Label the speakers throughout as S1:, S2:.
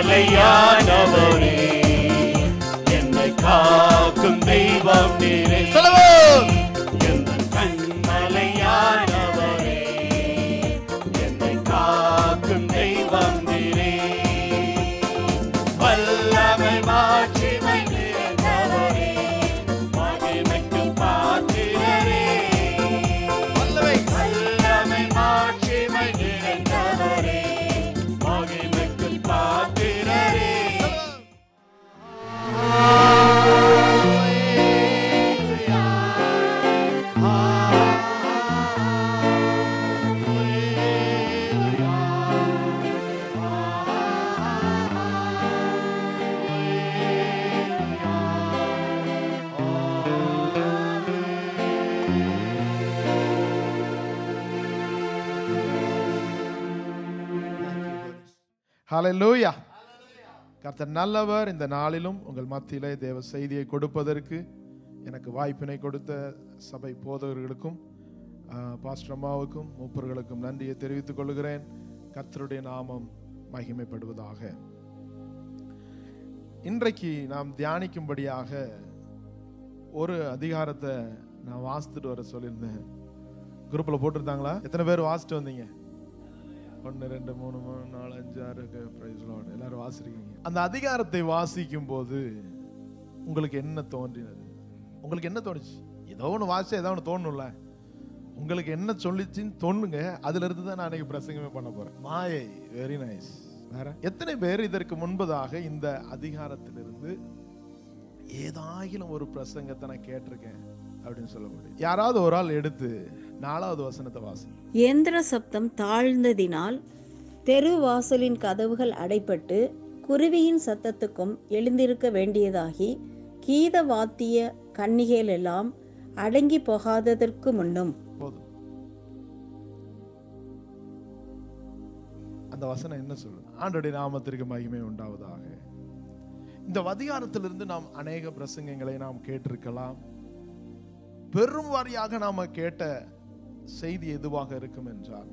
S1: கண்மலையானவரே, என்னை காக்கும் தெய்வம் நீரே. சொல்லுவோம். எங்கள் கண்மலையானவரே, என்னை காக்கும் தெய்வம் நீரே. வல்லமை மாட்சிமை நிறைந்தவரே, மகிமைக்கு பாத்திரரே. வல்லமை மாட்சிமை நிறைந்தவரே, மகிமைக்கு பாத்திரரே.
S2: ஹல்லேலூயா. கர்த்தர் நல்லவர். இந்த நாளிலும் உங்கள் மத்தியிலே தேவ செய்தியை கொடுப்பதற்கு எனக்கு வாய்ப்பினை கொடுத்த சபை போதகர்களுக்கும் பாஸ்டர் அம்மாவுக்கும் மூப்பர்களுக்கும் நன்றியை தெரிவித்துக் கொள்கிறேன். கர்த்தருடைய நாமம் மகிமைப்படுவதாக. இன்றைக்கு நாம் தியானிக்கும்படியாக ஒரு அதிகாரத்தை நான் வாசித்துட்டு வர சொல்லியிருந்தேன். குரூப்ல போட்டிருந்தாங்களா? எத்தனை பேர் வாசிட்டு வந்தீங்க? 1 2 3 4 5 6 எல்லாரும் வாசிருக்கீங்க. அந்த அதிகாரத்தை வாசிக்கும் போது உங்களுக்கு என்ன தோன்றினது? உங்களுக்கு என்ன தோணுச்சு? ஏதோ ஒன்று வாசிச்சா ஏதோ ஒன்று தோணும்ல. உங்களுக்கு என்ன சொல்லிச்சுன்னு தோணுங்க. அதுல இருந்து தான் நான் அன்னைக்கு பிரசங்கமே பண்ண போறேன். மாயை. Very nice. வேற எத்தனை பேர் இதற்கு முன்பதாக இந்த அதிகாரத்திலிருந்து ஏதாகிலும் ஒரு பிரசங்கத்தை நான் கேட்டிருக்கேன் அப்படின்னு சொல்ல முடியும்? யாராவது ஒரு ஆள் எடுத்து 4வது வசனத்தை வாசி.
S3: இயந்திர சப்தம் தாழ்ந்ததினால் தெரு வாசலின் கதவுகள் அடைப்பட்டு குருவியின் சத்தத்துக்கும் எழுந்திருக்க வேண்டியதாகி கீத வாத்திய கன்னிகைகள் எல்லாம் அடங்கி போகாததற்கு முன்னும்.
S2: போதும். அந்த வசனம் என்ன சொல்லுது? ஆண்டவருடைய நாமத்திற்கு மகிமை உண்டாவதாக. இந்த அதிகாரத்திலிருந்து நாம் அநேக பிரசங்கங்களை நாம் கேட்டிருக்கலாம். பெரும் வாரியாக நாம கேட்ட செய்தி எதுவாக இருக்கும் என்றால்,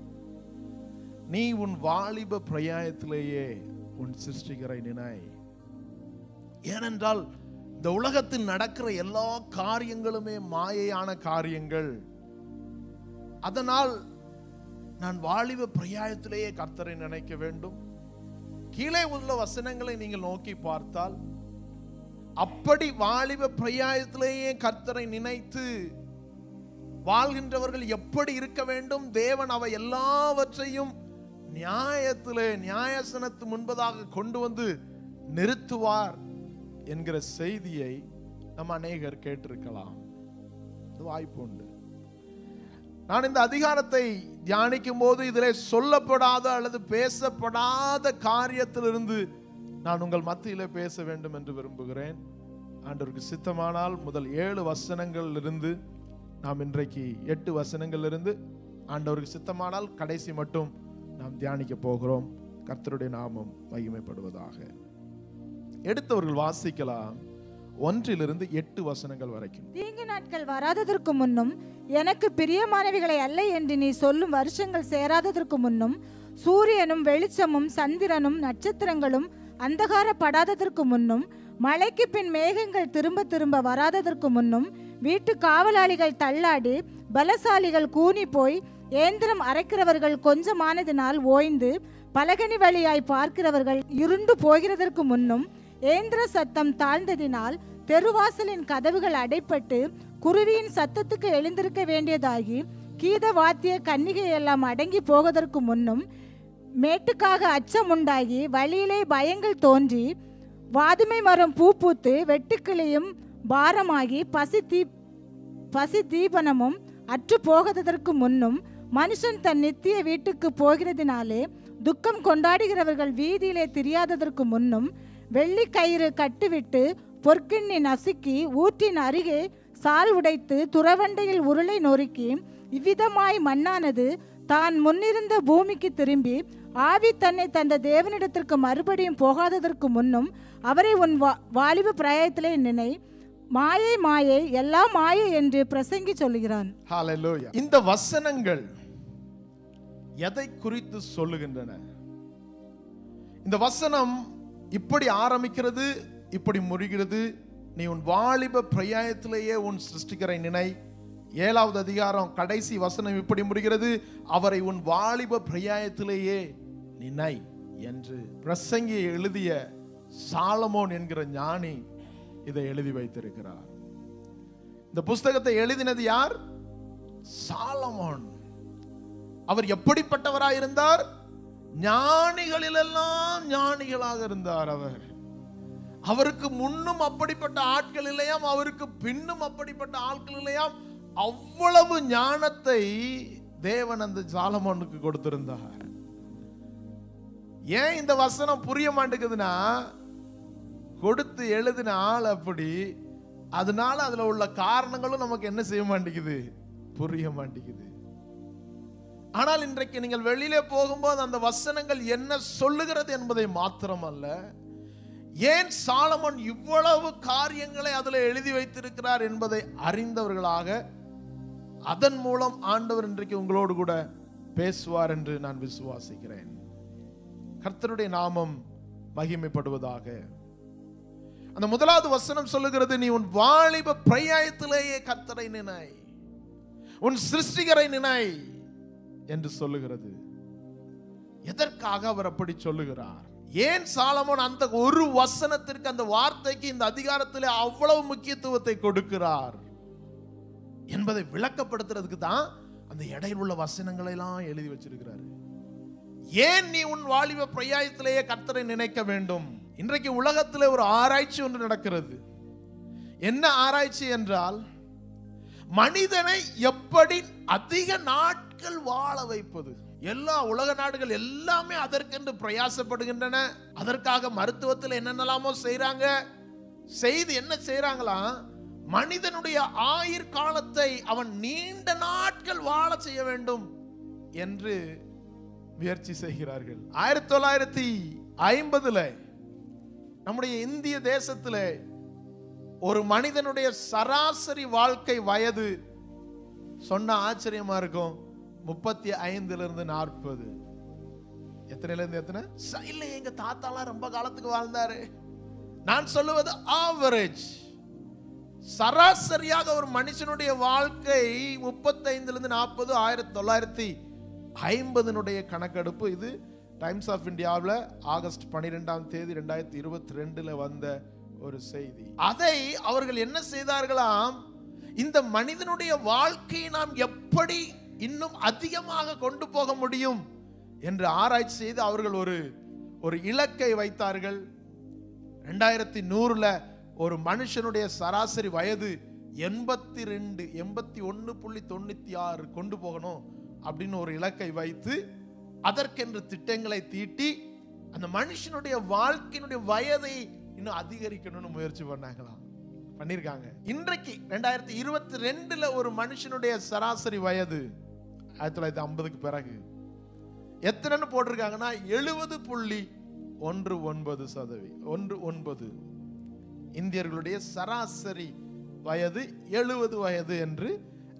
S2: நீ உன் வாலிப பிரயாயத்திலேயே உன் சிருஷ்டிகரை நினை. ஏனென்றால் இந்த உலகத்தில் நடக்கிற எல்லா காரியங்களுமே மாயையான காரியங்கள். அதனால் நான் வாலிப பிரயாயத்திலேயே கர்த்தரை நினைக்க வேண்டும். கீழே உள்ள வசனங்களை நீங்கள் நோக்கி பார்த்தால், அப்படி வாலிப பிரயாயத்திலேயே கர்த்தரை நினைத்து வாழ்கின்றவர்கள் எப்படி இருக்க வேண்டும்? தேவன் அவை எல்லாவற்றையும் நியாயத்திலே நியாயசனத்து முன்பதாக கொண்டு வந்து நிறுத்துவார் என்கிற செய்தியை நம்ம அநேகர் கேட்டிருக்கலாம். வாய்ப்பு உண்டு. நான் இந்த அதிகாரத்தை தியானிக்கும் போது இதிலே சொல்லப்படாத அல்லது பேசப்படாத காரியத்திலிருந்து நான் உங்கள் மத்தியிலே பேச வேண்டும் என்று விரும்புகிறேன். ஆண்டவருக்கு சித்தமானால் முதல் 7 வசனங்களிலிருந்து நாம் இன்றைக்கு 8 வசனங்களிலிருந்து ஆண்டவருக்கு சித்தமானால் கடைசி மட்டும் நாம் தியானிக்க போகிறோம். கர்த்தருடைய நாமம் மகிமைப்படுவதாக. எடுத்தவர்கள் வாசிக்கலாம் 1 - 8 வசனங்கள் வரைக்கும்.
S4: தீங்கு நாட்கள் வராததற்கு முன்னும் எனக்கு பிரியமானவைகளை அல்ல என்று நீ சொல்லும் வருஷங்கள் சேராததற்கு முன்னும் சூரியனும் வெளிச்சமும் சந்திரனும் நட்சத்திரங்களும் அந்தகாரப்படாததற்கு முன்னும் மழைக்கு பின் மேகங்கள் திரும்ப திரும்ப வராததற்கு முன்னும் வீட்டு காவலாளிகள் தள்ளாடி பலசாலிகள் கூனி போய் ஏந்திரம் அரைக்கிறவர்கள் கொஞ்சமானதினால் ஓய்ந்து பலகனி வழியாய் பார்க்கிறவர்கள் இருண்டு போகிறதற்கு முன்னும் ஏந்திர சத்தம் தாழ்ந்ததினால் தெருவாசலின் கதவுகள் அடைப்பட்டு குருவியின் சத்தத்துக்கு எழுந்திருக்க வேண்டியதாகி கீத வாத்திய கன்னிகை எல்லாம் அடங்கி போவதற்கு முன்னும் மேட்டுக்காக அச்சம் உண்டாகி வழியிலே பயங்கள் தோன்றி வாதுமை மரம் பூ பூத்து வெட்டுக்கிளியும் பாரமாகி பசி தீபனமும் அற்று போகாததற்கு முன்னும் மனுஷன் தன் நித்திய வீட்டுக்கு போகிறதினாலே துக்கம் கொண்டாடுகிறவர்கள் வீதியிலே திரியாததற்கு முன்னும் வெள்ளி கயிறு கட்டுவிட்டு பொற்கிண்ணி நசுக்கி ஊற்றின் அருகே சால் உடைத்து துறவண்டையில் உருளை நொறுக்கி இவ்விதமாய் மண்ணானது தான் முன்னிருந்த பூமிக்கு திரும்பி ஆவி தன்னை தந்த தேவனிடத்திற்கு மறுபடியும் போகாததற்கு முன்னும் அவரை உன் வாலிப பிராயத்திலே நினை. மாயை மாயை எல்லாம் மாயை என்று பிரசங்கி சொல்லுகிறான்.
S2: ஹல்லேலூயா. இந்த வசனங்கள் எதை குறித்து சொல்லுகின்றன? இந்த வசனம் இப்படி ஆரம்பிக்கிறது, இப்படி முடிகிறது. நீ உன் வாலிப பிரயாயத்திலேயே உன் சிருஷ்டிகரை நினை. 7வது அதிகாரம் கடைசி வசனம் இப்படி முடிகிறது, அவரை உன் வாலிப பிரயாயத்திலேயே நினை என்று பிரசங்கி எழுதிய சாலமோன் என்கிற ஞானி இதை எழுதி வைத்திருக்கிறார். இந்த புஸ்தகத்தை எழுதினது யார்? சாலமோன். அவர் எப்படிப்பட்டவராய் இருந்தார்? ஞானிகளிலெல்லாம் ஞானிகளாக இருந்தார். அவருக்கு முன்னும் அப்படிப்பட்ட ஆட்கள் இல்லையாம், அவருக்கு பின்னும் அப்படிப்பட்ட ஆட்கள் இல்லையாம். அவ்வளவு ஞானத்தை தேவன் அந்த சாலமோனுக்கு கொடுத்திருந்தார். ஏன் இந்த வசனம் புரிய மாட்டேங்குதுன்னா, கொடுத்து எழுதின ஆள் அப்படி, அதனால அதுல உள்ள காரணங்களும் நமக்கு என்ன செய்ய மாட்டேங்குது, புரிய மாட்டேங்குது. ஆனால் இன்றைக்கு நீங்கள் வெளியிலே போகும்போது அந்த வசனங்கள் என்ன சொல்லுகிறது என்பதை மாத்திரமல்ல, ஏன் சாலமோன் இவ்வளவு காரியங்களை அதில் எழுதி வைத்திருக்கிறார் என்பதை அறிந்தவர்களாக அதன் மூலம் ஆண்டவர் இன்றைக்கு உங்களோடு கூட பேசுவார் என்று நான் விசுவாசிக்கிறேன். கர்த்தருடைய நாமம் மகிமைப்படுவதாக. அந்த முதலாவது வசனம் சொல்லுகிறது, நீ உன் வாலிப பிரயாயத்திலேயே கர்த்தரை நினை, உன் சிருஷ்டிகரை நினை என்று சொல்லுகிறது. எதற்காக அவர் அப்படி சொல்லுகிறார்? ஏன் சாலமோன் அந்த ஒரு வசனத்திற்கு, அந்த வார்த்தைக்கு இந்த அதிகாரத்தில் அவ்வளவு முக்கியத்துவத்தை கொடுக்கிறார் என்பதை விளக்கப்படுத்துறதுக்கு தான் அந்த இடையில் உள்ள வசனங்களை எல்லாம் எழுதி வச்சிருக்கிறார். ஏன் நீ உன் வாலிப பிரயாயத்திலேயே கர்த்தரை நினைக்க வேண்டும்? இன்றைக்கு உலகத்தில் ஒரு ஆராய்ச்சி ஒன்று நடக்கிறது. என்ன ஆராய்ச்சி என்றால், மனிதனை எப்படி அதிக நாட்கள் வாழ வைப்பது. எல்லா உலக நாடுகள் எல்லாமே அதற்கென்று பிரயாசப்படுகின்றன. அதற்காக மருத்துவத்தில் என்னென்னலாமோ செய்யறாங்க. செய்து என்ன செய்யறாங்களா, மனிதனுடைய ஆயுட்காலத்தை அவன் நீண்ட நாட்கள் வாழ செய்ய வேண்டும் என்று முயற்சி செய்கிறார்கள். 1950 நம்முடைய இந்திய தேசத்தில் ஒரு மனிதனுடைய சராசரி வாழ்க்கை வயது சொன்ன ஆச்சரியமா இருக்கும், 35 - 40. எத்தனைல இருந்து எத்தனை? இல்ல, எங்க தாத்தாலாம் ரொம்ப காலத்துக்கு வாழ்ந்தாரு. நான் சொல்லுவது ஆவரேஜ், சராசரியாக ஒரு மனுஷனுடைய வாழ்க்கை 35 - 40. 1950 கணக்கெடுப்பு இது. டைம்ஸ் ஆஃப் இந்தியாவில் ஆகஸ்ட் 12 2022 வந்த ஒரு செய்தி. அதை அவர்கள் என்ன செய்தார்களாம், இந்த மனிதனுடைய வாழ்க்கையை நாம் எப்படி இன்னும் அதிகமாக கொண்டு போக முடியும் என்று ஆராய்ச்சி செய்து அவர்கள் ஒரு இலக்கை வைத்தார்கள். 2100 ஒரு மனுஷனுடைய சராசரி வயது 81.96 கொண்டு போகணும் அப்படின்னு ஒரு இலக்கை வைத்து அதற்கென்று திட்டங்களை தீட்டி அந்த மனுஷனுடைய வாழ்க்கையினுடைய வயதை இன்னும் அதிகரிக்கணும்னு முயற்சி பண்ணிருக்காங்க. இன்றைக்கு 2022 ஒரு மனுஷனுடைய சராசரி வயது 1950க்கு பிறகு எத்தனைன்னு போட்டிருக்காங்கன்னா 70.19%. இந்தியர்களுடைய சராசரி வயது 70 வயது என்று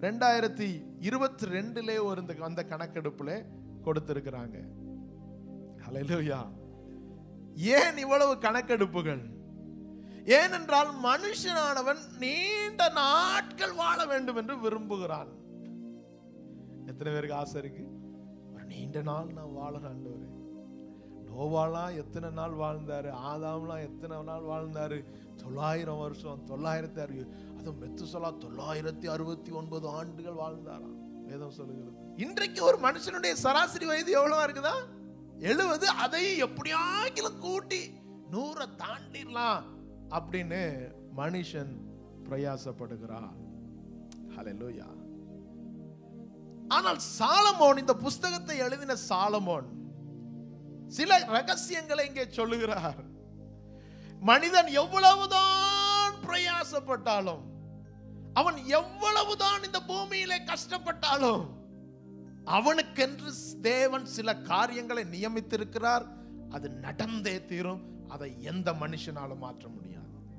S2: 2022 அந்த கணக்கெடுப்புல கொடுத்திருக்கிறாங்க. ஹல்லேலூயா. ஏன் இவ்வளவு கணக்கெடுப்புகள்? ஏனென்றால் மனுஷனானவன் நீண்ட நாட்கள் வாழ வேண்டும் என்று விரும்புகிறான். எத்தனை பேருக்கு ஆசை இருக்கு, ஒரு நீண்ட நாள் நான் வாழறேன். நோவாலாம் எத்தனை நாள் வாழ்ந்தாரு, ஆதாம்லாம் எத்தனை நாள் வாழ்ந்தாரு? 900 வருஷம். 906. அது மெத்துசலா 969 ஆண்டுகள் வாழ்ந்தாராம் வேதம் சொல்லுகிறது. இன்றைக்கு ஒரு மனுஷனுடைய சராசரி வயது எவ்வளவா இருக்குதா? 70. அதை எப்படியாக்கிலும் கூட்டி 100 தாண்டிடலாம் அப்படின்னு மனுஷன் பிரயாசப்படுகிறான். ஹல்லேலூயா. ஆனால் சாலமோன், இந்த புஸ்தகத்தை எழுதின சாலமோன் சில ரகசியங்களை இங்கே சொல்லுகிறார். மனிதன் எவ்வளவுதான் பிரயாசப்பட்டாலும், அவன் எவ்வளவுதான் இந்த பூமியிலே கஷ்டப்பட்டாலும், அவனுக்கென்று தேவன் சில காரியங்களை நியமித்திருக்கிறார். அது நடந்தே தீரும். அதை எந்த மனுஷனாலும் மாற்ற முடியாது.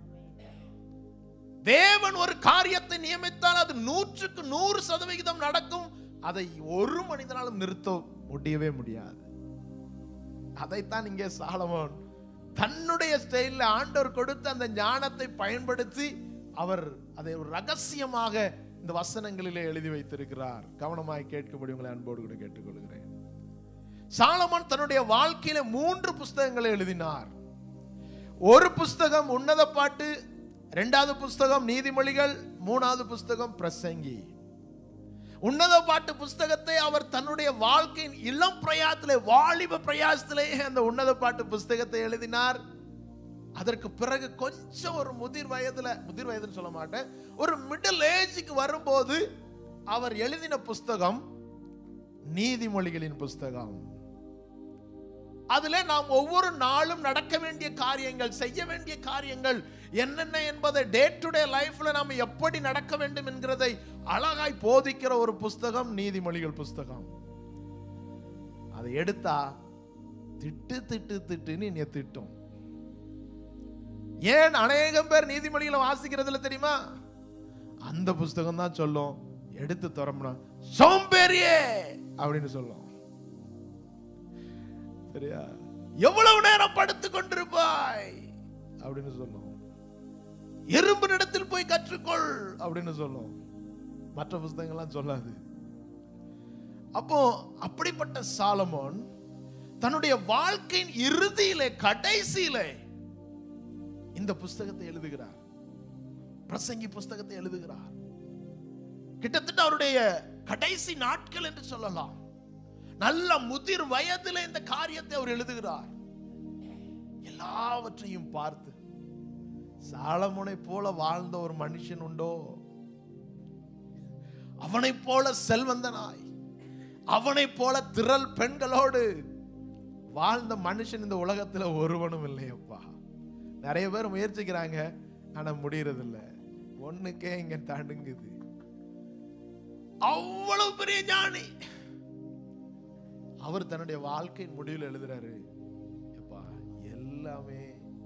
S2: தேவன் ஒரு காரியத்தை நியமித்தால் அது 100க்கு 100% நடக்கும். அதை ஒரு மனிதனாலும் நிறுத்த முடியவே முடியாது. அதைத்தான் இங்கே சாலமோன் தன்னுடைய ஸ்டைல்ல ஆண்டவர் கொடுத்த அந்த ஞானத்தை பயன்படுத்தி அவர் அதை ஒரு ரகசியமாக இந்த வசனங்களிலே எழுதி வைத்திருக்கிறார். கவனமாய் கேட்கும்படி உங்களை அன்போடு கூட கேட்டுக்கொள்கிறேன். சாலமோன் தன்னுடைய வாழ்க்கையில 3 புஸ்தகங்களை எழுதினார். ஒரு புஸ்தகம் உன்னத பாட்டு, 2வது புஸ்தகம் நீதிமொழிகள், 3வது புஸ்தகம் பிரசங்கி. உன்னத பாட்டு புஸ்தகத்தை அவர் தன்னுடைய வாழ்க்கையின் இளம் பிரயாசத்திலே, வாலிப பிரயாசத்திலே அந்த உன்னத பாட்டு புஸ்தகத்தை எழுதினார். அதற்கு பிறகு கொஞ்சம் ஒரு முதிர் வயதுன்னு சொல்ல மாட்டேன், ஒரு மிடில் ஏஜுக்கு வரும்போது அவர் எழுதின புஸ்தகம் நீதிமொழிகளின் புஸ்தகம். அதுல நாம் ஒவ்வொரு நாளும் நடக்க வேண்டிய காரியங்கள், செய்ய வேண்டிய காரியங்கள் என்னென்ன என்பதை, டே டு டே லைஃப்ல நாம் எப்படி நடக்க வேண்டும் என்கிறதை அழகாய் போதிக்கிற ஒரு புஸ்தகம் நீதிமொழிகள் புஸ்தகம். அதை எடுத்தா திட்டு திட்டு திட்டுன்னு என்னைய திட்டும். ஏன் அநேகம் பேர் நீதிமொழிகளை வாசிக்கிறதுல தெரியுமா? அந்த புஸ்தகம் தான் சொல்லும், எடுத்து திறம்னா சோம்பேறியே அப்படின்னு சொல்லும். சரியா? எவ்வளவு நேரம் படுத்து கொண்டிருப்பாய் அப்படின்னு சொல்லும். எறும்பு இடத்தில் போய் கற்றுக்கொள் அப்படின்னு சொல்லும். மற்ற புஸ்தகங்கள்லாம் சொல்லாது. அப்போ அப்படிப்பட்ட சாலமோன் தன்னுடைய வாழ்க்கையின் இறுதியிலே, கடைசியிலே இந்த புஸ்தகத்தை எழுதுகிறார். பிரசங்கி புஸ்தகத்தை எழுதுகிறார். கிட்டத்தட்ட அவருடைய கடைசி நாட்கள் என்று சொல்லலாம். நல்ல முதிர் வயதில் இந்த காரியத்தை அவர் எழுதுகிறார். எல்லாவற்றையும் பார்த்து, சாலமோனை போல வாழ்ந்த ஒரு மனுஷன் உண்டோ? அவனை போல செல்வந்தனாய், அவனை போல திரள் பெண்களோடு வாழ்ந்த மனுஷன் இந்த உலகத்துல ஒருவனும் இல்லையப்பா. நிறைய பேர் முயற்சிக்கிறாங்க, ஆனா முடியறது இல்லை. ஒண்ணுக்கே இங்க தடுங்குது. அவ்வளவு பெரிய ஞானி. அவர் தன்னுடைய வாழ்க்கையின் முடிவில் எழுதுறாரு, எப்பா எல்லாமே.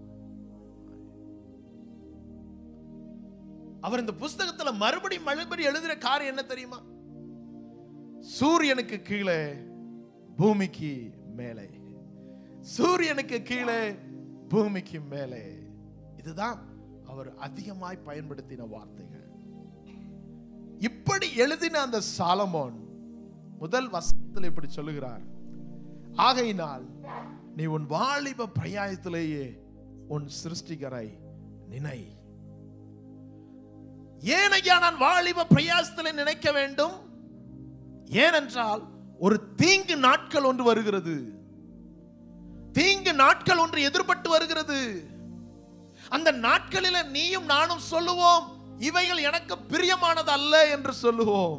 S2: அவர் இந்த புஸ்தகத்துல மறுபடி எழுதுற காரியம் என்ன தெரியுமா? சூரியனுக்கு கீழே பூமிக்கு மேலே, சூரியனுக்கு கீழே பூமிக்கு மேலே. இதுதான் அவர் அதிகமாய் பயன்படுத்தின வார்த்தைகள். இப்படி எழுதின அந்த சாலமோன் முதல் வசனத்தில் இப்படி சொல்லுகிறார், ஆகையினால் நீ உன் வாலிப பிரயாசத்திலேயே உன் சிருஷ்டிகரை நினை. ஏன் ஐயா நான் வாலிப பிரயாசத்திலே நினைக்க வேண்டும்? ஏனென்றால் ஒரு தீங்கு நாட்கள் ஒன்று வருகிறது. தீங்கு நாட்கள் ஒன்று எதிர்பட்டு வருகிறது. அந்த நாட்களில் நீயும் நானும் சொல்லுவோம், இவைகள் எனக்கு பிரியமானது அல்ல என்று சொல்லுவோம்.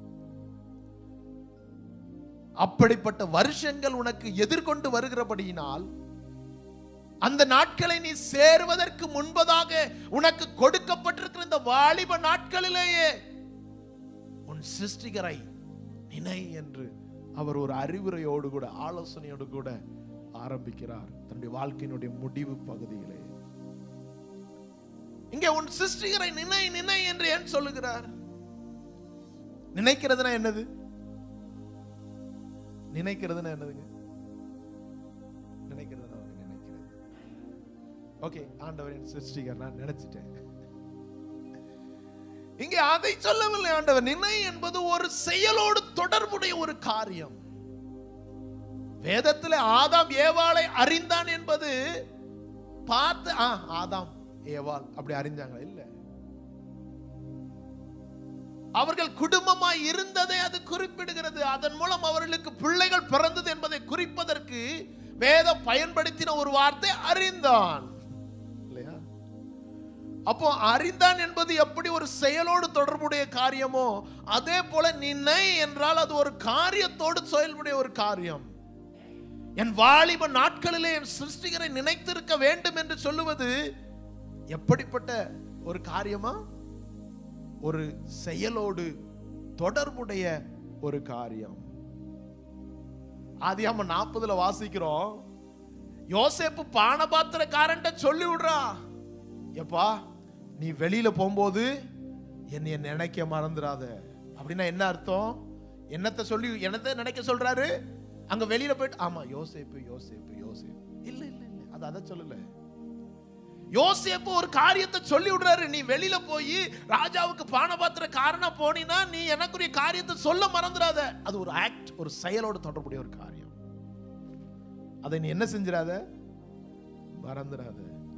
S2: அப்படிப்பட்ட வருஷங்கள் உனக்கு எதிர்கொண்டு வருகிறபடியினால் அந்த நாட்களை நீ சேருவதற்கு முன்பதாக உனக்கு கொடுக்கப்பட்டிருக்கிற இந்த வாலிப நாட்களிலேயே உன் சிருஷ்டிகரை நினை என்று அவர் ஒரு அறிவுரையோடு கூட, ஆலோசனையோடு கூட ஆரம்பிக்கிறார் தன்னுடைய வாழ்க்கையினுடைய முடிவு பகுதியிலே. இங்கே உன் சிருஷ்டிகரை நினை நினை என்று ஏன் சொல்லுகிறார்? நினைக்கிறதுனா என்னது? நினைக்கிறதுனா என்னதுங்க? நினைக்கிறது. ஓகே, ஆண்டவரின் சிருஷ்டிகர் நான் நினைச்சிட்டேன். இங்கே அதை சொல்லவில்லை ஆண்டவர். நினை என்பது ஒரு செயலோடு தொடர்புடைய ஒரு காரியம். வேதத்தில் ஆதாம் ஏவாளை அறிந்தான் என்பது பார்த்து ஆதாம் ஏவாள் அப்படி அறிஞ்சாங்க இல்ல. அவர்கள் குடும்பமாய் இருந்ததை அது குறிப்பிடுகிறது. அதன் மூலம் அவர்களுக்கு பிள்ளைகள் பிறந்தது என்பதை குறிப்பதற்கு வேதம் பயன்படுத்தின ஒரு வார்த்தை அறிந்தான். இல்லையா? அப்போ அறிந்தான் என்பது எப்படி ஒரு செயலோடு தொடர்புடைய காரியமோ அதே போல நினை என்றால் அது ஒரு காரியத்தோடு செயல்புடைய ஒரு காரியம். என் வாலிப நாட்களிலே என் சிருஷ்டிகரை நினைத்திருக்க வேண்டும் என்று சொல்லுவது எப்படிப்பட்ட ஒரு காரியமா? ஒரு செயலோடு தொடர்புடைய ஒரு காரியம். ஆதியாகமம் 40 வாசிக்கிறோம், யோசேப்பு பானபாத்திரக்காரன்ட்ட சொல்லி விடுறா, எப்பா நீ வெளியில போகும்போது என்னைய நினைக்க மறந்துடாத. அப்படின்னா என்ன அர்த்தம்? என்னத்தை நினைக்க சொல்றாரு? அங்க வெளியில போயிட்டு ஆமா யோசேப்பு யோசேப்பு யோசேப்பு இல்ல இல்ல இல்ல அது அதை சொல்லல. யோசேப்பு ஒரு காரியத்தை சொல்லி விடுறாரு, நீ வெளியில போய் ராஜாவுக்கு பானபாத்திர காரணா போனீனா நீ எனக்குரிய காரியத்தை சொல்ல மறந்துடாத. அது ஒரு ஆக்ட், ஒரு செயலோடு தொடர்புடைய ஒரு காரியம். அதை நீ என்ன செஞ்சிடாத, மறந்துடாத.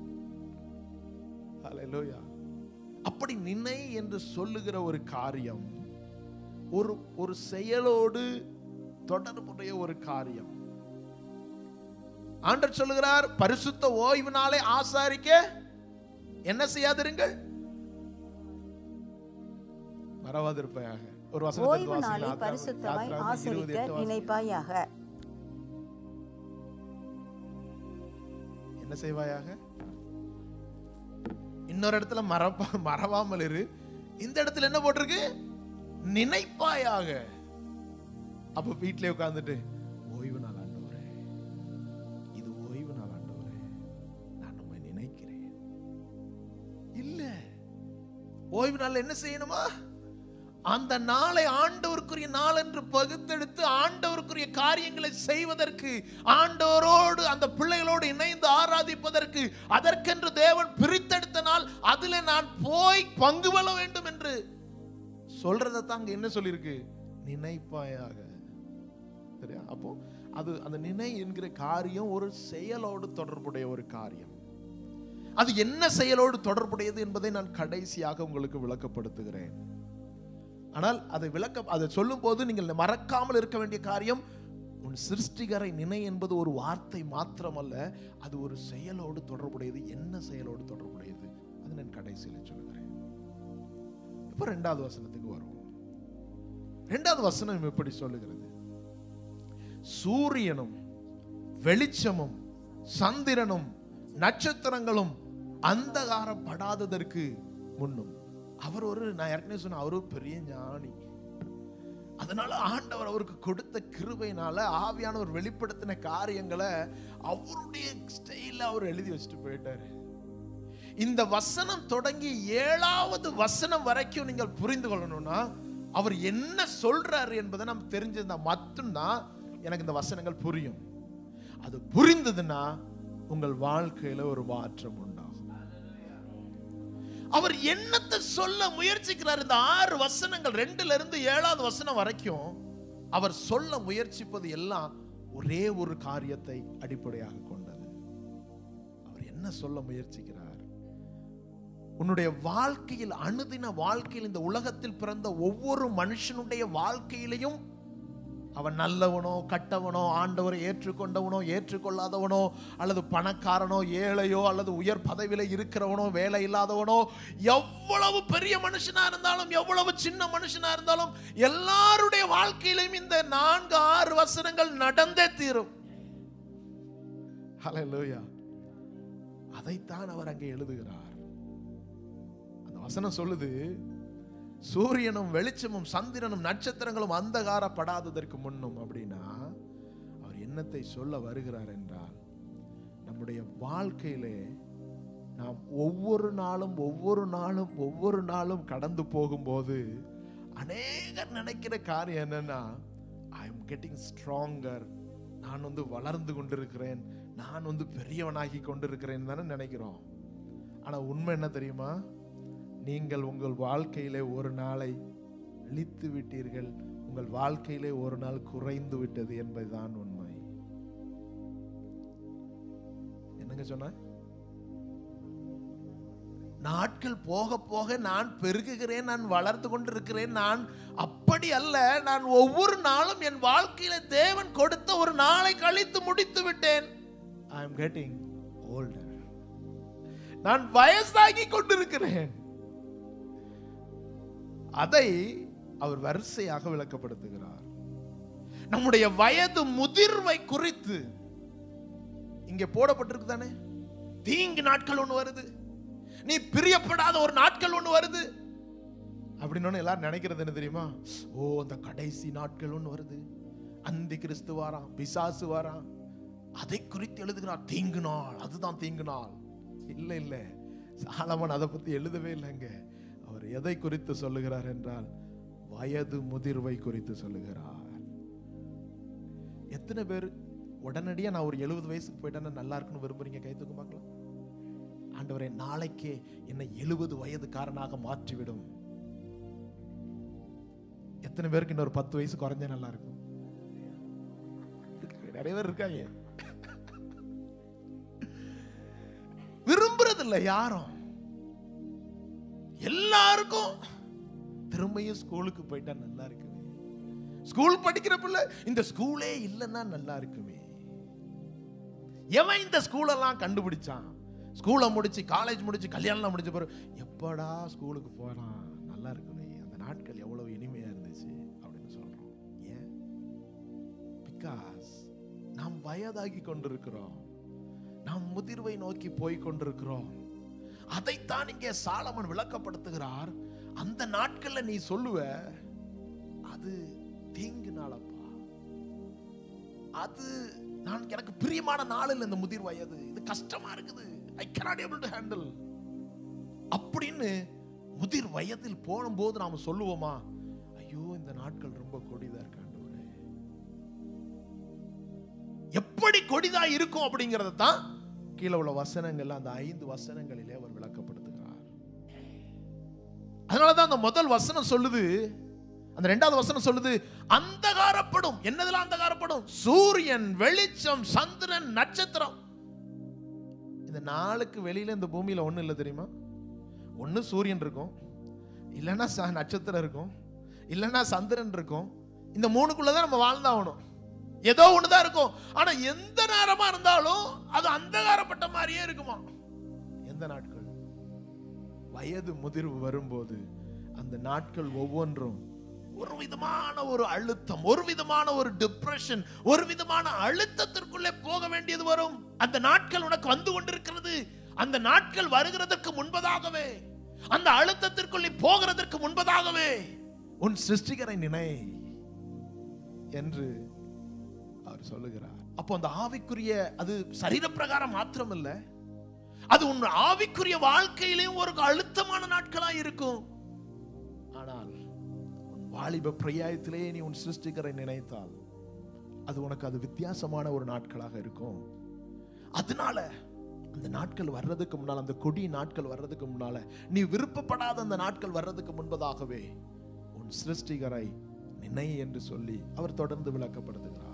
S2: ஹல்லேலூயா. அப்படி நினை என்று சொல்லுகிற ஒரு காரியம் ஒரு செயலோடு தொடர்புடைய ஒரு காரியம். ஆண்டவர் சொல்லுகிறார், பரிசுத்த ஓய்வு நாளை ஆசாரிக்க என்ன செய்யாதிருங்கள், மறவாதிருப்பாயாக. ஒரு வசனத்தை
S5: ஓய்வு நாளை பரிசுத்தமாய் ஆசரிக்க நினைப்பாயாக.
S2: என்ன செய்வாயாக? இன்னொரு இடத்துல மறவாமல் இரு, இந்த இடத்துல என்ன போட்டிருக்கு, நினைப்பாயாக. அப்ப வீட்டிலே உட்கார்ந்துட்டு ஓய்வு நாள் ஆண்டவரே, இது ஓய்வு நாள் ஆண்டவரே, நான் நம்ம நினைக்கிறேன். இல்ல, ஓய்வு நாள் என்ன செய்யணுமா? அந்த நாளை ஆண்டவருக்குரிய நாள் என்று பகுத்தெடுத்து ஆண்டவருக்குரிய காரியங்களை செய்வதற்கு, ஆண்டவரோடு அந்த பிள்ளைகளோடு இணைந்து ஆராதிப்பதற்கு, அதற்கென்று தேவன் பிரித்தெடுத்த நாள், அதிலே நான் போய் பங்கு கொள்ள வேண்டும் என்று சொல்றதான் அங்க என்ன சொல்லியிருக்கு, நினைப்பாயாக. சரியா? அப்போ அது அந்த நினை என்கிற காரியம் ஒரு செயலோடு தொடர்புடைய ஒரு காரியம். அது என்ன செயலோடு தொடர்புடையது என்பதை நான் கடைசியாக உங்களுக்கு விளக்கப்படுத்துகிறேன். ஆனால் அதை சொல்லும் போது நீங்கள் மறக்காமல் இருக்க வேண்டிய காரியம், உன் சிருஷ்டிகரை நினை என்பது ஒரு வார்த்தை மாத்திரமல்ல, அது ஒரு செயலோடு தொடர்புடையது. என்ன செயலோடு தொடர்புடையது அது நான் கடைசியில் சொல்லுகிறேன். இப்ப 2வது வசனத்துக்கு வருவோம். 2வது வசனம் இப்படி சொல்லுகிறது, சூரியனும் வெளிச்சமும் சந்திரனும் நட்சத்திரங்களும் அந்தகாரப்படாததற்கு முன்னும். நான் ஏற்கனவே சொன்ன, அவர் ஒரு பெரிய ஞானி. அதனால ஆண்டவர் அவருக்கு கொடுத்த கிருபையினால ஆவியானவர் வெளிப்படுத்தின காரியங்களை அவருடைய ஸ்டைல்ல அவர் எழுதி வச்சுட்டு போயிட்டாரு. இந்த வசனம் தொடங்கி 7வது வசனம் வரைக்கும் நீங்கள் புரிந்து கொள்ளணும்னா அவர் என்ன சொல்றாரு என்பதை நம்ம தெரிஞ்சிருந்தா மட்டும்தான் எனக்கு இந்த வசனங்கள் புரியும். அது புரிந்ததுன்னா உங்கள் வாழ்க்கையில ஒரு மாற்றம் உண்டாகும். அவர் என்னத்தை சொல்ல முயற்சிக்கிறார்? இந்த 6 வசனங்கள் 2ல இருந்து 7வது வசனம் வரைக்கும் அவர் சொல்ல முயற்சிப்பது எல்லாம் ஒரே ஒரு காரியத்தை அடிப்படையாக கொண்டது. அவர் என்ன சொல்ல முயற்சிக்கிறார்? உன்னுடைய வாழ்க்கையில், அனுதின வாழ்க்கையில், இந்த உலகத்தில் பிறந்த ஒவ்வொரு மனுஷனுடைய வாழ்க்கையிலையும் அவன் நல்லவனோ கட்டவனோ, ஆண்டவரை ஏற்றுக்கொண்டவனோ ஏற்றுக்கொள்ளாதவனோ, அல்லது பணக்காரனோ ஏழையோ, அல்லது உயர் பதவியில இருக்கிறவனோ வேலை இல்லாதவனோ, எவ்வளவு பெரிய மனுஷனா இருந்தாலும் எவ்வளவு சின்ன மனுஷனா இருந்தாலும் எல்லாருடைய வாழ்க்கையிலும் இந்த 4-6 வசனங்கள் நடந்தே தீரும். ஹல்லேலூயா. அதைத்தான் அவர் அங்கே எழுதுகிறார். அந்த வசனம் சொல்லுது, சூரியனும் வெளிச்சமும் சந்திரனும் நட்சத்திரங்களும் அந்தகாரப்படாததற்கு முன்னும். அப்படின்னா அவர் என்னத்தை சொல்ல வருகிறார் என்றால், நம்முடைய வாழ்க்கையிலே நாம் ஒவ்வொரு நாளும் கடந்து போகும்போது அநேகர் நினைக்கிற காரியம் என்னன்னா, ஐ எம் கெட்டிங் ஸ்ட்ராங்கர், நான் வளர்ந்து கொண்டிருக்கிறேன், நான் பெரியவனாகி கொண்டிருக்கிறேன் தானே நினைக்கிறோம். ஆனா உண்மை என்ன தெரியுமா? நீங்கள் உங்கள் வாழ்க்கையிலே ஒரு நாளை அழித்து விட்டீர்கள், உங்கள் வாழ்க்கையிலே ஒரு நாள் குறைந்து விட்டது என்பதுதான் உண்மை. என்னங்க சொன்ன? நாட்கள் போக போக நான் பெருகுகிறேன், நான் வளர்ந்து கொண்டிருக்கிறேன். நான் அப்படி அல்ல, நான் ஒவ்வொரு நாளும் என் வாழ்க்கையில தேவன் கொடுத்த ஒரு நாளை கழித்து முடித்து விட்டேன். I am getting older. நான் வயசாகி கொண்டிருக்கிறேன். அதை அவர் வரிசையாக விளக்கப்படுத்துகிறார். நம்முடைய வயது முதிர்வை குறித்து இங்கே போடப்பட்டிருக்கு தானே. தீங்கு நாட்கள் ஒண்ணு வருது, நீ பிரியப்படாத ஒரு நாட்கள் ஒண்ணு வருது அப்படின்னு எல்லாரும் நினைக்கிறது என்ன தெரியுமா? அந்த கடைசி நாட்கள் ஒண்ணு வருது, அந்தி கிறிஸ்து வாரான், பிசாசு வாரான், அதை குறித்து எழுதுகிறார். தீங்கு நாள், அதுதான் தீங்கு நாள். இல்ல இல்ல, சாலமோன் அதை பத்தி எழுதவே இல்லைங்க. அவர் எதை குறித்து சொல்லுகிறார் என்றால், வயது முதிர்வை குறித்து சொல்லுகிறார். எத்தனை பேர் உடனடியா நான் ஒரு 70 வயசுக்கு போயிட்டேன்னா நல்லா இருக்குன்னு விரும்புறீங்க? கை தூக்க பார்க்கலாம். ஆண்டவரே, நாளைக்கே என்னை 70 வயதுக்காரனாக மாற்றிவிடும். எத்தனை பேருக்கு இன்னொரு 10 வயசு குறைஞ்சா நல்லா இருக்கும்? நிறைய பேர் இருக்காங்க. விரும்புறது இல்ல யாரும். எல்லாருக்கும் திரும்பியும் ஸ்கூலுக்கு போயிட்டா நல்லா இருக்குமே, ஸ்கூல் படிக்கிற பிள்ளை இந்த ஸ்கூலே இல்லைன்னா நல்லா இருக்குமே. எவன் இந்த ஸ்கூலெல்லாம் கண்டுபிடிச்சான்? ஸ்கூலை முடிச்சு, காலேஜ் முடிச்சு, கல்யாணம் முடிச்ச பிறகு எப்படா ஸ்கூலுக்கு போகலாம், நல்லா இருக்குமே, அந்த நாட்கள் எவ்வளவு இனிமையா இருந்துச்சு அப்படின்னு சொல்றோம். ஏன்? பிகாஸ் நாம் வயதாகி கொண்டிருக்கிறோம், நாம் முதிர்வை நோக்கி போய் கொண்டிருக்கிறோம். அதைத்தான் இங்கே சாலமன் விளக்கப்படுத்துகிறார். அந்த நாட்கள்ல நீ சொல்லுவ, அது தீங்கு நாளப்பா, அது நான் எனக்கு பிரியமான நாளில் இந்த முதிர் வயது, இது கஷ்டமா இருக்குது, I cannot able to handle அப்படின்னு முதிர் வயதில் போகும்போது நாம சொல்லுவோமா, ஐயோ இந்த நாட்கள் ரொம்ப கொடிதா இருக்கு ஆண்டவரே. எப்படி கொடிதா இருக்கும் அப்படிங்கறத தான் கீழே உள்ள வசனங்கள், அந்த 5 வசனங்களிலே அவர் விளக்கப்படுத்துகிறார். அதனாலதான் அந்த முதல் வசனம் சொல்லுது, அந்த 2வது வசனம் சொல்லுது, அந்தகாரப்படும். என்னதெல்லாம் அந்தகாரப்படும்? சூரியன், வெளிச்சம், சந்திரன், நட்சத்திரம். இந்த நாளுக்கு வெளியில இந்த பூமியில ஒண்ணு இல்லை தெரியுமா? ஒண்ணு சூரியன் இருக்கும், இல்லைன்னா நட்சத்திரம் இருக்கும், இல்லைன்னா சந்திரன் இருக்கும். இந்த 3க்குள்ளதான் நம்ம வாழ்ந்தாகணும். ஏதோ ஒண்ணுதான் இருக்கும். ஆனா எந்த நேரமா இருந்தாலும் அது அந்தகாரப்பட்ட மாதிரியே இருக்குமா? எந்த நாட்கள்? வயது முதிர்வு வரும்போது அந்த நாட்கள் ஒவ்வொன்றும் ஒரு விதமான ஒரு அழுத்தம், ஒரு விதமான ஒரு டிப்ரெஷன், ஒரு விதமான அழுத்தத்திற்குள்ளே போக வேண்டியது வரும். அந்த நாட்கள் உனக்கு வந்து கொண்டிருக்கிறது. அந்த நாட்கள் வருகிறதற்கு முன்பதாகவே, அந்த அழுத்தத்திற்குள்ளே போகிறதற்கு முன்பதாகவே உன் சிருஷ்டிகரை நினை என்று அவர் சொல்லுகிறார். அப்போ அந்த ஆவிக்குரிய, அது சரீர பிரகாரம் மாத்திரம் இல்ல, அது உன் ஆவிக்குரிய வாழ்க்கையிலேயும் ஒரு அழுத்தமான நாட்களா இருக்கும். ஆனால் உன் வாலிப பிரயாயத்திலே நீ உன் சிருஷ்டிகரை நினைத்தால் அது உனக்கு அது வித்தியாசமான ஒரு நாட்களாக இருக்கும். அதனால அந்த நாட்கள் வர்றதுக்கு முன்னால், அந்த கொடி நாட்கள் வர்றதுக்கு முன்னால, நீ விருப்பப்படாத அந்த நாட்கள் வர்றதுக்கு முன்பதாகவே உன் சிருஷ்டிகரை நினை என்று சொல்லி அவர் தொடர்ந்து விளக்கப்படுத்துகிறார்.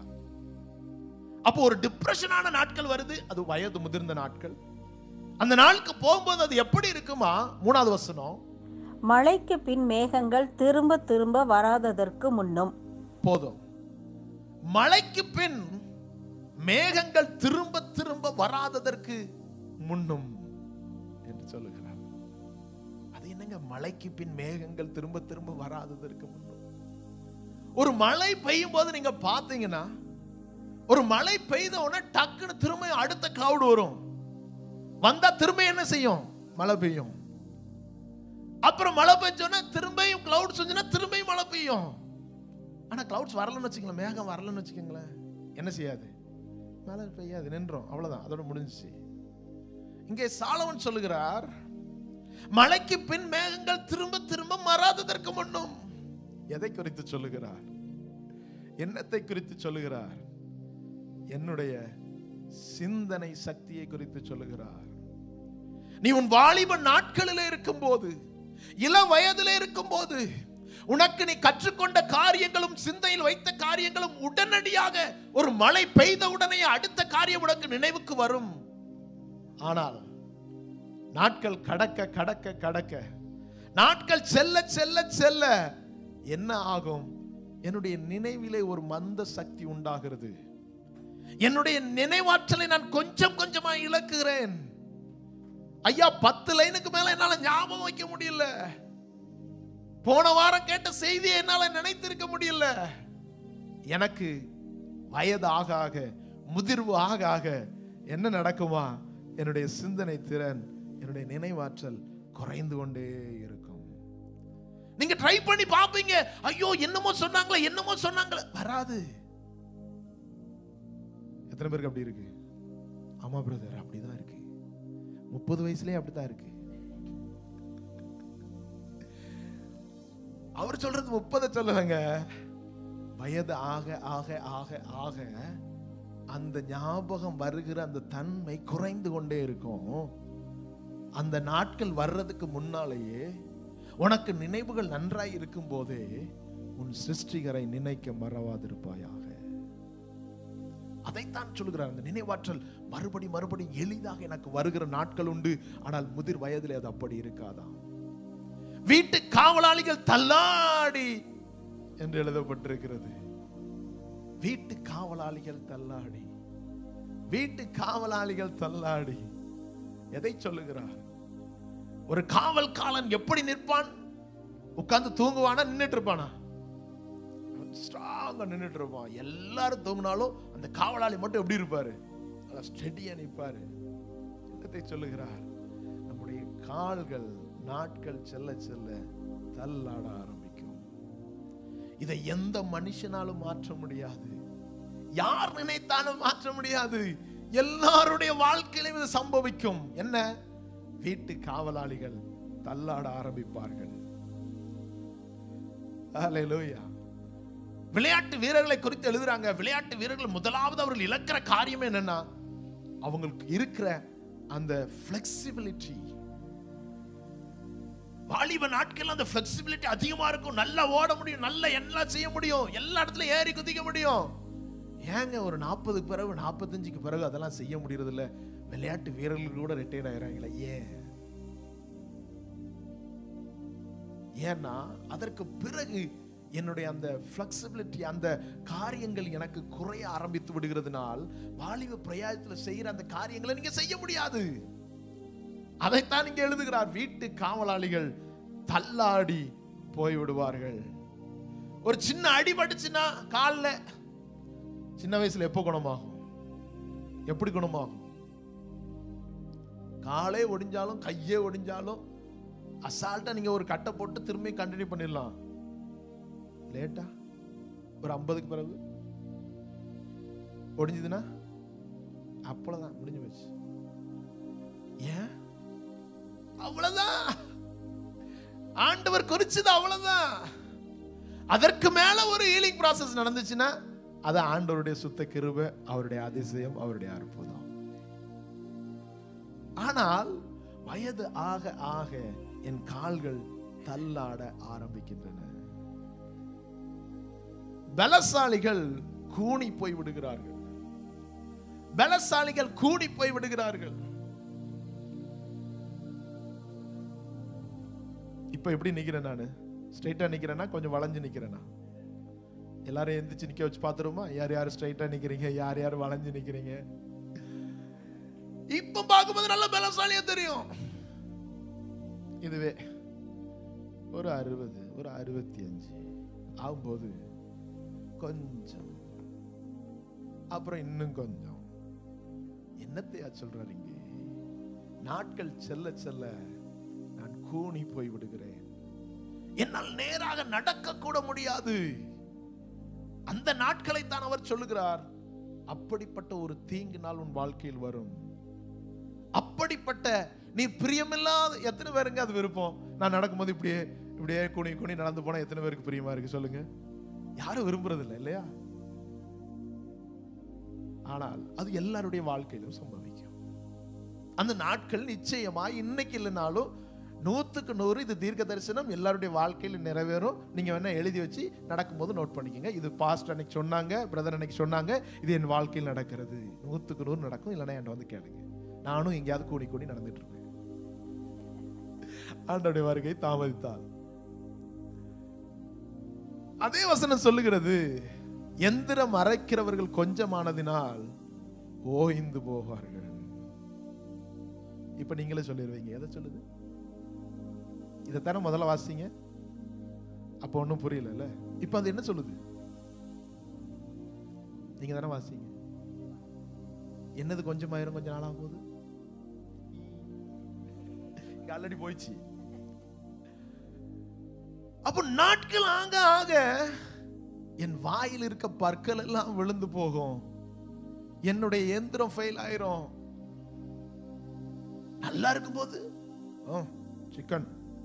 S2: அப்போ ஒரு டிப்ரெஷனான நாட்கள் வருது, அது வயது முதிர்ந்த நாட்கள். அந்த நாளுக்கு போகும்போது அது எப்படி இருக்குமா? 3வது வசனம்,
S5: மழைக்கு பின் மேகங்கள் திரும்ப திரும்ப வராததற்கு முன்னும்.
S2: போதும். மழைக்கு பின் மேகங்கள் திரும்ப திரும்ப வராததற்கு முன்னும் என்று சொல்லுகிறார். அது என்னங்க மழைக்கு பின் மேகங்கள் திரும்ப திரும்ப வராததற்கு முன்னும்? ஒரு மழை பெய்யும் போது நீங்க பாத்தீங்கன்னா, ஒரு மழை பெய்த உடனே டக்குன்னு திரும்ப அடுத்த கிளவுட் வரும். வந்தா திரும்ப என்ன செய்யும்? மழை பெய்யும். அப்புறம் மழை பெஞ்சோன்னா திரும்பியும் கிளவுட் செஞ்சோன்னா திரும்பியும் மழை பெய்யும். ஆனா கிளவுட்ஸ் வரலன்னு வச்சுக்கங்களேன், மேகம் வரலன்னு வச்சுக்கங்களேன், என்ன செய்யாது? மழை பெய்யாது, நின்றோம், அவ்வளவுதான், அதோட முடிஞ்சிச்சு. இங்கே சாலமன் சொல்லுகிறார், மழைக்கு பின் மேகங்கள் திரும்ப திரும்ப வராததற்கு முன்னும். எதை குறித்து சொல்லுகிறார்? என்னத்தை குறித்து சொல்லுகிறார்? என்னுடைய சிந்தனை சக்தியை குறித்து சொல்லுகிறார். நீ உன் வாலிப நாட்களிலே இருக்கும் போது, இள வயதிலே இருக்கும் போது, உனக்கு நீ கற்றுக்கொண்ட காரியங்களும் சிந்தையில் வைத்த காரியங்களும் உடனடியாக ஒரு மழை பெய்த உடனே அடுத்த காரியம் உனக்கு நினைவுக்கு வரும். ஆனால் நாட்கள் கடக்க கடக்க கடக்க, நாட்கள் செல்ல செல்ல செல்ல என்ன ஆகும்? என்னுடைய நினைவிலே ஒரு மந்த சக்தி உண்டாகிறது. என்னுடைய நினைவாற்றலை நான் கொஞ்சம் கொஞ்சமா இழக்குகிறேன். ஐயா, 10 லைனுக்கு மேல என்னால ஞாபகம் வைக்க முடியல. போன வாரம் கேட்ட செய்தியை என்னால நினைத்திருக்க முடியல. எனக்கு வயது ஆக ஆக, முதிர்வு ஆக ஆக என்ன நடக்குமா? என்னுடைய சிந்தனை திறன், என்னுடைய நினைவாற்றல் குறைந்து கொண்டே இருக்கும். நீங்க ட்ரை பண்ணி பாப்பீங்க, ஐயோ என்னமோ சொன்னாங்களே, என்னமோ சொன்னாங்களே, வராது. எத்தனை பேருக்கு அப்படி இருக்கு? ஆமா பிரதர், அப்படிதான் இருக்கு. 30 வயசுலயே அப்படித்தான் இருக்கு. அவர் சொல்றது 30 சொல்லுவாங்க. வயது ஆக ஆக ஆக ஆக அந்த ஞாபகம் வருகிற அந்த தன்மை குறைந்து கொண்டே இருக்கும். அந்த நாட்கள் வர்றதுக்கு முன்னாலேயே உனக்கு நினைவுகள் நன்றாய் இருக்கும் போதே உன் சிருஷ்டிகரை நினைக்க மறவாதிருப்பாயாக. அதைத்தான் சொல்லுகிறார். அந்த நினைவாற்றல் மறுபடி எளிதாக எனக்கு வருகிற நாட்கள் உண்டு, ஆனால் முதிர் வயதிலே அது அப்படி இருக்காதாம். வீட்டு காவலாளிகள் தள்ளாடி என்று எழுதப்பட்டிருக்கிறது. வீட்டு காவலாளிகள் தள்ளாடி, வீட்டு காவலாளிகள் தள்ளாடி. எதை சொல்லுகிறார்? ஒரு காவல்காலன் எப்படி நிற்பான்? உட்கார்ந்து தூங்குவானா, நின்றுட்டு இருப்பானா? ஸ்ட்ராங்கா நின்றுட்டு இருப்பான். எல்லாரும் தூங்கினாலும் அந்த காவலாளி மட்டும் எப்படி இருப்பாரு? ஸ்டெடியா நிற்பாரு. என்னத்தை சொல்லுகிறார்? நம்முடைய கால்கள் நாட்கள் செல்ல செல்ல தள்ளாட ஆரம்பிக்கும். இதை எந்த மனுஷனாலும் மாற்ற முடியாது, யார் நினைத்தாலும் மாற்ற முடியாது. எல்லாருடைய வாழ்க்கையிலும் இது சம்பவிக்கும். என்ன? வீட்டு காவலாளிகள் தள்ளாட ஆரம்பிப்பார்கள். ஹல்லேலூயா. விளையாட்டு வீரர்களை குறித்து எழுதுறாங்க. விளையாட்டு வீரர்கள் முதலாவது அவர்கள் இழக்கிற காரியம் என்னன்னா, அவங்களுக்கு இருக்கிற அந்த பிளெக்சிபிலிட்டி. வாலிப நாட்கள் அந்த பிளெக்சிபிலிட்டி அதிகமா இருக்கும். நல்லா ஓட முடியும், நல்லா எல்லாம் செய்ய முடியும், எல்லா இடத்துல ஏறி குதிக்க முடியும். ஏங்க ஒரு 40க்கு பிறகு 45க்கு பிறகு அதெல்லாம் செய்ய முடியறது இல்ல? விளையாட்டு வீரர்கள் கூட ரிட்டையர்ட் ஆயிராங்களே. ஏன்னா அதற்கு பிறகு என்னுடைய அந்த பிளெக்சிபிலிட்டி, அந்த காரியங்கள் எனக்கு குறைய ஆரம்பித்து விடுகிறதுனால் வாலிப பிரயாசத்தில் செய்யற அந்த காரியங்களை நீங்க செய்ய முடியாது. அதைத்தான் இங்க எழுதுகிறார். வீட்டு காவலாளிகள் தள்ளாடி போய் விடுவார்கள். ஒரு சின்ன அடிபட்டுச்சுன்னா கால்ல, சின்ன வயசுல எப்போ குணமாகும்? எப்படி குணமாகும்? காலே ஒடிஞ்சாலும் கையே ஒடிஞ்சாலும் அசால்ட்டா நீங்க ஒரு கட்டை போட்டு திரும்பி கண்டினியூ பண்ணிடலாம். லேட்டா ஒரு 50க்கு பிறகு ஒடிஞ்சதுன்னா அவ்வளவுதான், முடிஞ்சு போச்சு. ஏன்? அவ்வளவுதான், ஆண்டவர் குறிச்சது அவ்வளவுதான். அதற்கு மேல ஒரு ஹீலிங் ப்ராசஸ் நடந்துச்சுன்னா அது ஆண்டவருடைய சுத்த கிருபை, அவருடைய அதிசயம், அவருடைய அற்புதம். ஆனால் வயது ஆக ஆக என் கால்கள் தள்ளாட ஆரம்பிக்கின்றன. பலசாலிகள் கூனி போய் விடுகிறார்கள். பலசாலிகள் கூடி போய் விடுகிறார்கள். இப்ப எப்படி நிக்கிறேன்? நானு ஸ்ட்ரைட்டா நிக்கிறேனா கொஞ்சம் வளைஞ்சு நிக்கிறேனா? எல்லாரும் எந்திரிச்சு நிக்க வச்சு பாத்துருமா? யார் யார் ஸ்ட்ரைட்டா நிக்கிறீங்க, யார் யார் வளைஞ்சு நிக்கிறீங்க? இப்ப பார்க்கும்போது நல்ல பலசாலியா தெரியும். இதுவே ஒரு 60 ஒரு 65 ஆகும்போது கொஞ்சம், அப்புறம் இன்னும் கொஞ்சம். என்னத்தையா சொல்றாரு இங்கே? நாட்கள் செல்ல செல்ல நான் கூனி போய் விடுகிறேன். என்னால் நேராக நடக்க கூட முடியாது. அந்த நாட்களை தான் அவர் சொல்லுகிறார். அப்படிப்பட்ட ஒரு தீங்கு நாள் உன் வாழ்க்கையில் வரும். அப்படிப்பட்ட நீ பிரியமில்லாத, எத்தனை பேருங்க அது விருப்பம்? நான் நடக்கும்போது இப்படியே இப்படியே கூனி கூனி நடந்து போனா எத்தனை பேருக்கு பிரியமா இருக்கு சொல்லுங்க? யாரும் விரும்புறது இல்லை இல்லையா? ஆனால் அது எல்லாருடைய வாழ்க்கையிலும் சம்பவிக்கும். அந்த நாட்கள் நிச்சயமாய் இன்னைக்கு இல்லைனாலும் 100க்கு 100 இது தீர்க்க தரிசனம் எல்லாருடைய வாழ்க்கையில் நிறைவேறும். நீங்க வேணா எழுதி வச்சு நடக்கும்போது நோட் பண்ணிக்கங்க. இது பாஸ்ட் அன்னைக்கு சொன்னாங்க, பிரதர் அன்னைக்கு சொன்னாங்க, இது என் வாழ்க்கையில் நடக்கிறது. 100க்கு 100 நடக்கும். இல்லைன்னா என்கிட்ட வந்து கேளுங்க. நானும் எங்கேயாவது கூடி கூடி நடந்துட்டு இருப்பேன். ஆண்டவருடைய வருகை தாமதித்தால். அதே வசனம் சொல்லுகிறது, எந்திரம் அரைக்கிறவர்கள் கொஞ்சமானதினால் ஓய்ந்து போவார்கள். இப்ப நீங்களே சொல்லிடுவீங்க, எதை சொல்லுது? இதைத்தானே முதல்ல வாசிங்க. அப்ப ஒன்னும் புரியல. இப்ப அது என்ன சொல்லுது? நீங்க தானே வாசிங்க. என்னது கொஞ்சம் ஆயிரம் கொஞ்ச நாளா போகுது? ஆல்ரெடி போயிடுச்சு. அப்ப நாட்கள் ஆக ஆக என் வாயில் இருக்க பற்கள் எல்லாம் விழுந்து போகும். என்னுடைய எந்திரம் ஃபெயில் ஆயிரும். நல்லா இருக்கும் போது சிக்கன்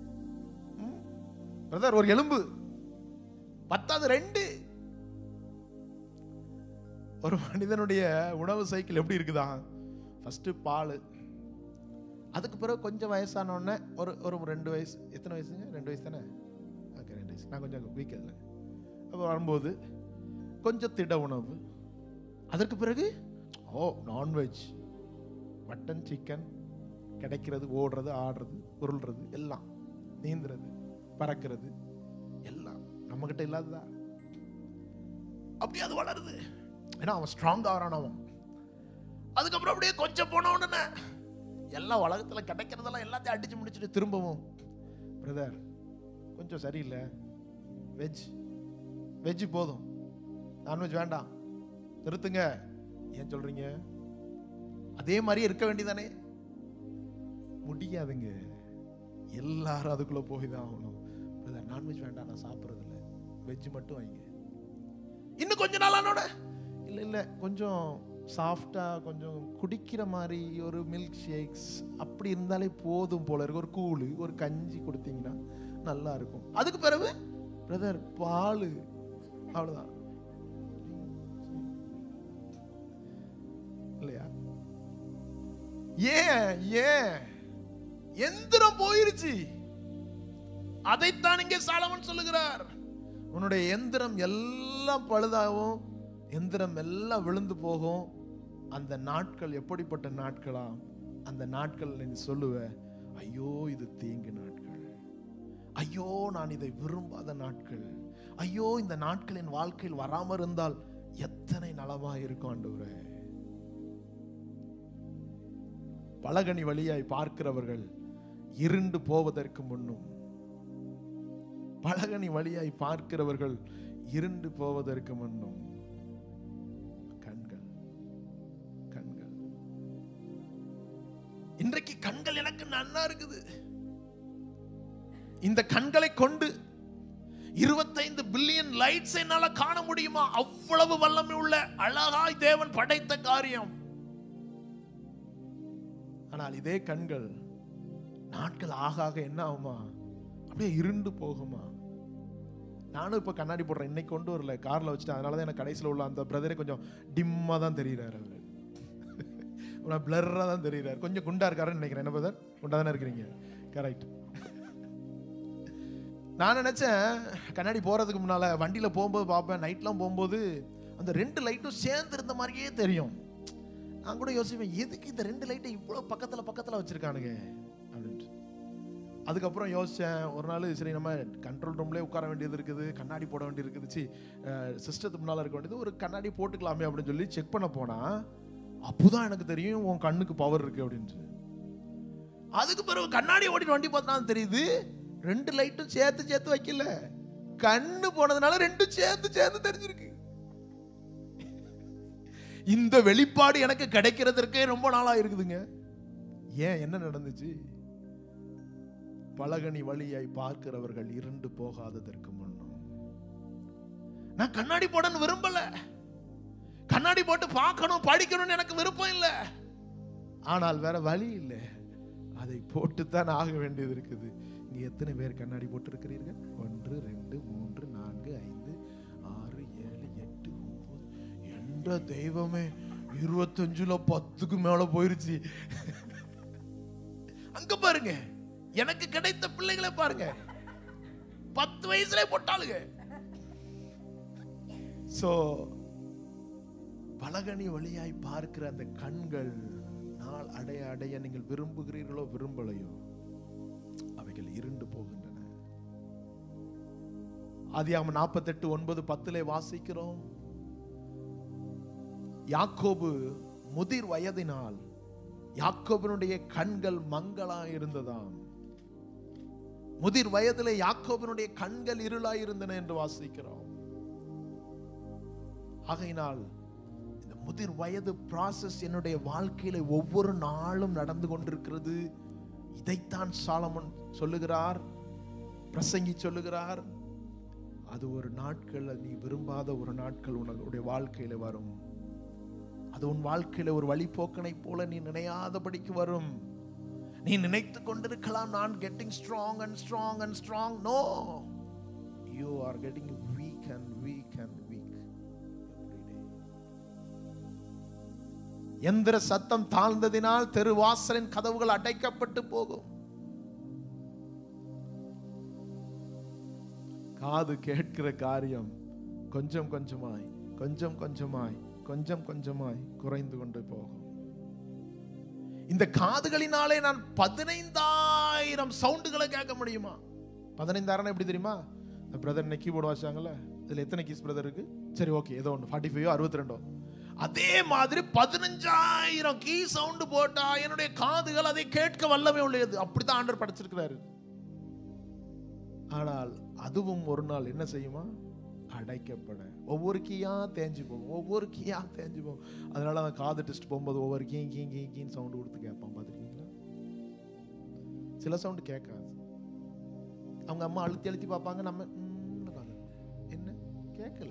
S2: பிரதர் ஒரு எலும்பு 10 2 ஒரு மனிதனுடைய உணவு சைக்கிள் எப்படி இருக்குதா? ஃபர்ஸ்ட் பால், அதுக்கு பிறகு கொஞ்சம் வயசான உடனே ஒரு 2 வயசு. எத்தனை வயசுங்க? 2 வயசு தானே? ஓகே, 2 வயசு. நான் கொஞ்சம் வீக் இல்லை. அப்போ வரும்போது கொஞ்சம் திட உணவு, அதற்கு பிறகு நான்வெஜ், மட்டன், சிக்கன் கிடைக்கிறது, ஓடுறது, ஆடுறது, உருள்றது, எல்லாம் நீந்துறது, பறக்கிறது, எல்லாம் நம்மகிட்ட இல்லாததா? அப்படியே அது வளருது. ஏன்னா அவன் ஸ்ட்ராங் ஆகிறான் அவன். அதுக்கப்புறம் அப்படியே கொஞ்சம் போன உடனே எல்லா உலகத்தில் கிடைக்கிறதெல்லாம் எல்லாத்தையும் அடிச்சு முடிச்சுட்டு திரும்பவும், பிரதர் கொஞ்சம் சரியில்லை, வெஜ் போதும், நான்வெஜ் வேண்டாம், நிறுத்துங்க. ஏன் சொல்றீங்க? அதே மாதிரி இருக்க வேண்டியதானே? முடியாதுங்க. எல்லாரும் அதுக்குள்ள போய் தான் ஆகணும். பிரதர் நான்வெஜ் வேண்டாம், நான் சாப்பிட்றது இல்லை, வெஜ் மட்டும் வைங்க. இன்னும் கொஞ்ச நாளானோட இல்லை கொஞ்சம் சாஃப்டா, கொஞ்சம் குடிக்கிற மாதிரி ஒரு மில்க் ஷேக்ஸ் அப்படி இருந்தாலே போதும் போல இருக்கு. ஒரு கூழு, ஒரு கஞ்சி கொடுத்தீங்கன்னா நல்லா இருக்கும். அதுக்கு பிறகு பிரதர் பால், அவ்வளவுதான். இல்லையா? ஏன் எந்திரம் போயிருச்சு. அதைத்தான் இங்கே சாலமன் சொல்லுகிறார். உன்னுடைய எந்திரம் எல்லாம் பழுதாகும், எந்திரம் எல்லாம் விழுந்து போகும். அந்த நாட்கள் எப்படிப்பட்ட நாட்களா? அந்த நாட்கள் நீ சொல்லுவ, ஐயோ இது தீங்கு நாட்கள், ஐயோ நான் இதை விரும்பாத நாட்கள், ஐயோ இந்த நாட்கள் என் வாழ்க்கையில் வராம இருந்தால் எத்தனை நலமா இருக்கும் ஆண்டவரே. பலகனி வழியாய் பார்க்கிறவர்கள் இருண்டு போவதற்கு முன்னும், பலகனி வழியாய் பார்க்கிறவர்கள் இருண்டு போவதற்கு முன்னும் கண்கள். இன்றைக்கு கண்கள் எனக்கு நன்னா இருக்குது. இந்த கண்களை கொண்டு 25 பில்லியன் லைட்ஸ் என்னால காண முடியுமா? அவ்வளவு வல்லமை உள்ள அழகாய் தேவன் படைத்த காரியம். ஆனால் இதே கண்கள் நாட்கள் ஆக என்ன ஆகுமா? அப்படியே இருண்டு போகுமா? நானும் இப்ப கண்ணாடி போடுறேன். இன்னைக்கு கொண்டு வரல, கார்ல வச்சுட்டேன். அதனாலதான் எனக்கு கடைசியில் உள்ள அந்த பிரதரே கொஞ்சம் டிம்மா தான் தெரியுறாரு. அவரு பிளர்ரா தான் தெரியுறாரு. கொஞ்சம் குண்டா இருக்காருன்னு நினைக்கிறேன். என்ன பிரதர், குண்டா தானே இருக்கிறீங்க? கரெக்ட். நான் நினைச்சேன் கண்ணாடி போறதுக்கு முன்னால வண்டியில போகும்போது பார்ப்பேன், நைட்லாம் போகும்போது அந்த 2 லைட்டும் சேர்ந்து இருந்த மாதிரியே தெரியும். நான் கூட யோசிப்பேன், எதுக்கு இந்த 2 லைட்டை இவ்வளவு பக்கத்துல வச்சிருக்கானுங்க அப்படின்ட்டு. அதுக்கப்புறம் யோசிச்சேன். ஒரு நாள் சரி நம்ம கண்ட்ரோல் ரூம்லேயே உட்கார வேண்டியது இருக்குது, கண்ணாடி போட வேண்டியது இருக்குது, சிஸ்டத்துக்கு முன்னால் இருக்க வேண்டியது, ஒரு கண்ணாடி போட்டுக்கலாமே அப்படின்னு சொல்லி செக் பண்ண போனா அப்போதான் எனக்கு தெரியும் உன் கண்ணுக்கு பவர் இருக்கு அப்படின்ட்டு. அதுக்கு பிறகு கண்ணாடி ஓடிட்டு வண்டி பார்த்தா தெரியுது 2 லைட்டும் சேர்த்து வைக்கல, கண்ணு போனதுனால 2 சேர்த்து தெரிஞ்சிருக்கு. இந்த வெளிப்பாடு எனக்கு கிடைக்கிறதுக்கே ரொம்ப நாளா இருக்குதுங்க. ஏன், என்ன நடந்துச்சு? பலகனி வழியாய் பார்க்கிறவர்கள் இருண்டு போகாததற்கு முன்னும். நான் கண்ணாடி போடன்னு விரும்பல, கண்ணாடி போட்டு பார்க்கணும் படிக்கணும்னு எனக்கு விருப்பம் இல்லை. ஆனால் வேற வழி இல்லை, அதை போட்டுத்தான் ஆக வேண்டியது இருக்குது. இங்க எத்தனை பேர் கண்ணாடி போட்டு இருக்கிறீர்கள்? 1 2 3 4 5 6 7 8 9. என்ற தெய்வமே, 25ல 10க்கு மேல போயிருச்சு. அங்க பாருங்க, எனக்கு கிடைத்த பிள்ளைகளை பாருங்க, 10 வயசுல போட்டாளுங்க. சோ பலகனி வழியாய் பார்க்கிற அந்த கண்கள் நாள் அடைய நீங்கள் விரும்புகிறீர்களோ விரும்பலையோ அவைகள் இருண்டு போகின்றன. ஆதியாகமம் 48:9-10 வாசிக்கிறோம். யாக்கோபு முதிர் வயதினால் யாக்கோபினுடைய கண்கள் மங்களா இருந்ததாம். முதிர் வயதிலே யாக்கோபினுடைய கண்கள் இருளாய் இருந்தன என்று வாசிக்கிறோம். ஆகையினால் இந்த முதிர் வயது ப்ராசஸ் என்னுடைய வாழ்க்கையில ஒவ்வொரு நாளும் நடந்து கொண்டிருக்கிறது. இதைத்தான் சாலமன் சொல்லுகிறார், பிரசங்கி சொல்லுகிறார். அது ஒரு நாட்கள், நீ விரும்பாத ஒரு நாட்கள் உன்னுடைய வாழ்க்கையில வரும். அது உன் வாழ்க்கையில ஒரு வழிபோக்கனை போல நீ நினையாதபடிக்கு வரும். நீ நினைத்து கொண்டிருக்கலாம், நான் getting strong and strong and strong. No, you are getting weak and weak and weak every day. எந்திர சத்தம் தாழ்ந்ததினால் தெருவாசலின் கதவுகள் அடைக்கப்பட்டு போகும். காது கேட்கிற காரியம் கொஞ்சம் கொஞ்சமாய் கொஞ்சம் கொஞ்சமாய் கொஞ்சம் கொஞ்சமாய் குறைந்து கொண்டு போகும். இந்த காதுகளினாலே நான் 15,000 சவுண்டுகளை கேட்க முடியுமா? 15,000 எப்படி தெரியுமா? பிரதர் இன்னைக்கு கீபோர்டு வாசிச்சாங்கல்ல, இதுல எத்தனை கீஸ் பிரதர் இருக்கு? சரி, ஓகே, ஏதோ ஒன்று 45 62. அதே மாதிரி 15,000 கீ சவுண்டு போட்டா என்னுடைய காதுகள் அதை கேட்க வல்லமை உள்ளது. அப்படித்தான் ஆண்டவர் படைச்சிருக்கிறாரு. ஆனால் அதுவும் ஒரு நாள் என்ன செய்யுமா? அடைக்கப்பட. ஒவ்வொரு கீயா தேஞ்சு போகும், ஒவ்வொரு கீயா தேஞ்சு போகும். அதனால அவன் காது டெஸ்ட் போகும்போது ஒவ்வொரு கீ கீ கீ கீன்னு சவுண்டு கொடுத்து கேட்பான். பார்த்துருக்கீங்களா? சில சவுண்டு கேட்காது. அவங்க அம்மா அழுத்தி அழுத்தி பார்ப்பாங்க, நம்ம என்ன கேட்கல,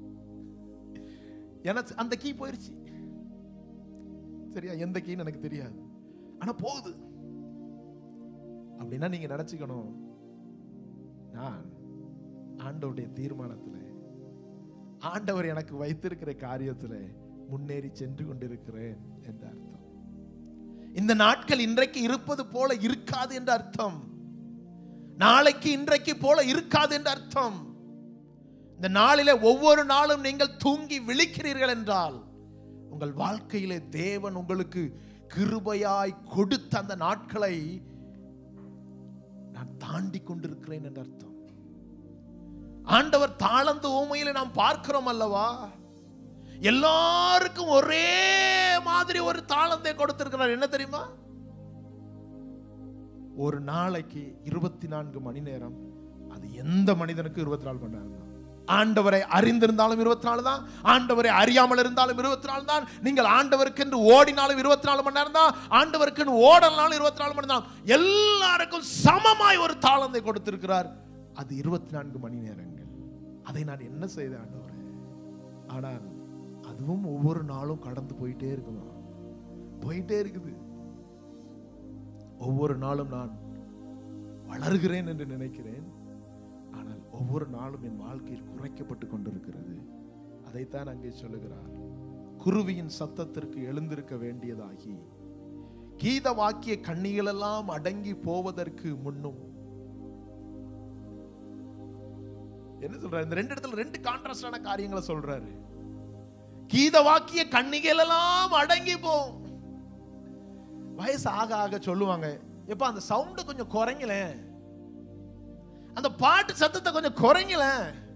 S2: எனக்கு அந்த கீ போயிருச்சு. சரியா? எந்த கீன்னு எனக்கு தெரியாது, ஆனா போகுது. அப்படின்னா நீங்க நினைச்சுக்கணும், நான் ஆண்டவருடைய தீர்மானத்தில், ஆண்டவர் எனக்கு வைத்திருக்கிற காரியத்தில் முன்னேறி சென்று கொண்டிருக்கிறேன் என்ற அர்த்தம். இந்த நாட்கள் இன்றைக்கு இருப்பது போல இருக்காது என்ற அர்த்தம். நாளைக்கு இன்றைக்கு போல இருக்காது என்ற அர்த்தம். இந்த நாளிலே ஒவ்வொரு நாளும் நீங்கள் தூங்கி விழிக்கிறீர்கள் என்றால் உங்கள் வாழ்க்கையிலே தேவன் உங்களுக்கு கிருபையாய் கொடுத்த அந்த நாட்களை நான் தாண்டி கொண்டிருக்கிறேன் என்ற அர்த்தம். ஆண்டவர் தாளந்து ஊமையில நாம் பார்க்கிறோம் அல்லவா? எல்லாருக்கும் ஒரே மாதிரி ஒரு தாளந்தை கொடுத்திருக்கிறார். என்ன தெரியுமா? ஒரு நாளைக்கு 24 மணி நேரம். அது எந்த மனிதனுக்கு 24 மணி நேரம் தான். ஆண்டவரை அறிந்திருந்தாலும் 24 தான், ஆண்டவரை அறியாமல் இருந்தாலும் 24 தான். நீங்கள் ஆண்டவருக்கு என்று ஓடினாலும் 24 மணி நேரம் தான், ஆண்டவருக்கு என்று ஓடனாலும் 24 மணி நேரம். எல்லாருக்கும் சமமாய் ஒரு தாளந்தை கொடுத்திருக்கிறார். அது 24 மணி நேரங்கள். அதை நான் என்ன செய்தேன் ஆண்டவரே? ஆனால் அதுவும் ஒவ்வொரு நாளும் கடந்து போயிட்டே இருக்குமா? போயிட்டே இருக்குது. ஒவ்வொரு நாளும் நான் வளர்கிறேன் என்று நினைக்கிறேன், ஆனால் ஒவ்வொரு நாளும் என் வாழ்க்கையில் குறைக்கப்பட்டு கொண்டிருக்கிறது. அதைத்தான் அங்கே சொல்லுகிறார். குருவியின் சத்தத்திற்கு எழுந்திருக்க வேண்டியதாகி கீத வாக்கிய கண்ணிகள் எல்லாம் அடங்கி போவதற்கு முன்னும். என்ன சொல்றாரு? இந்த ரெண்டு இடத்துல ரெண்டு கான்ட்ராஸ்டான காரியங்களை சொல்றாரு. கீத வாக்கிய கண்ணிகள் எல்லாம் அடங்கி போகும். வயசு ஆக ஆக சொல்லுவாங்க, எப்ப அந்த சவுண்ட் கொஞ்சம் குறைங்கல, அந்த பாட்டு சத்தத்தை கொஞ்சம் குறைங்கல.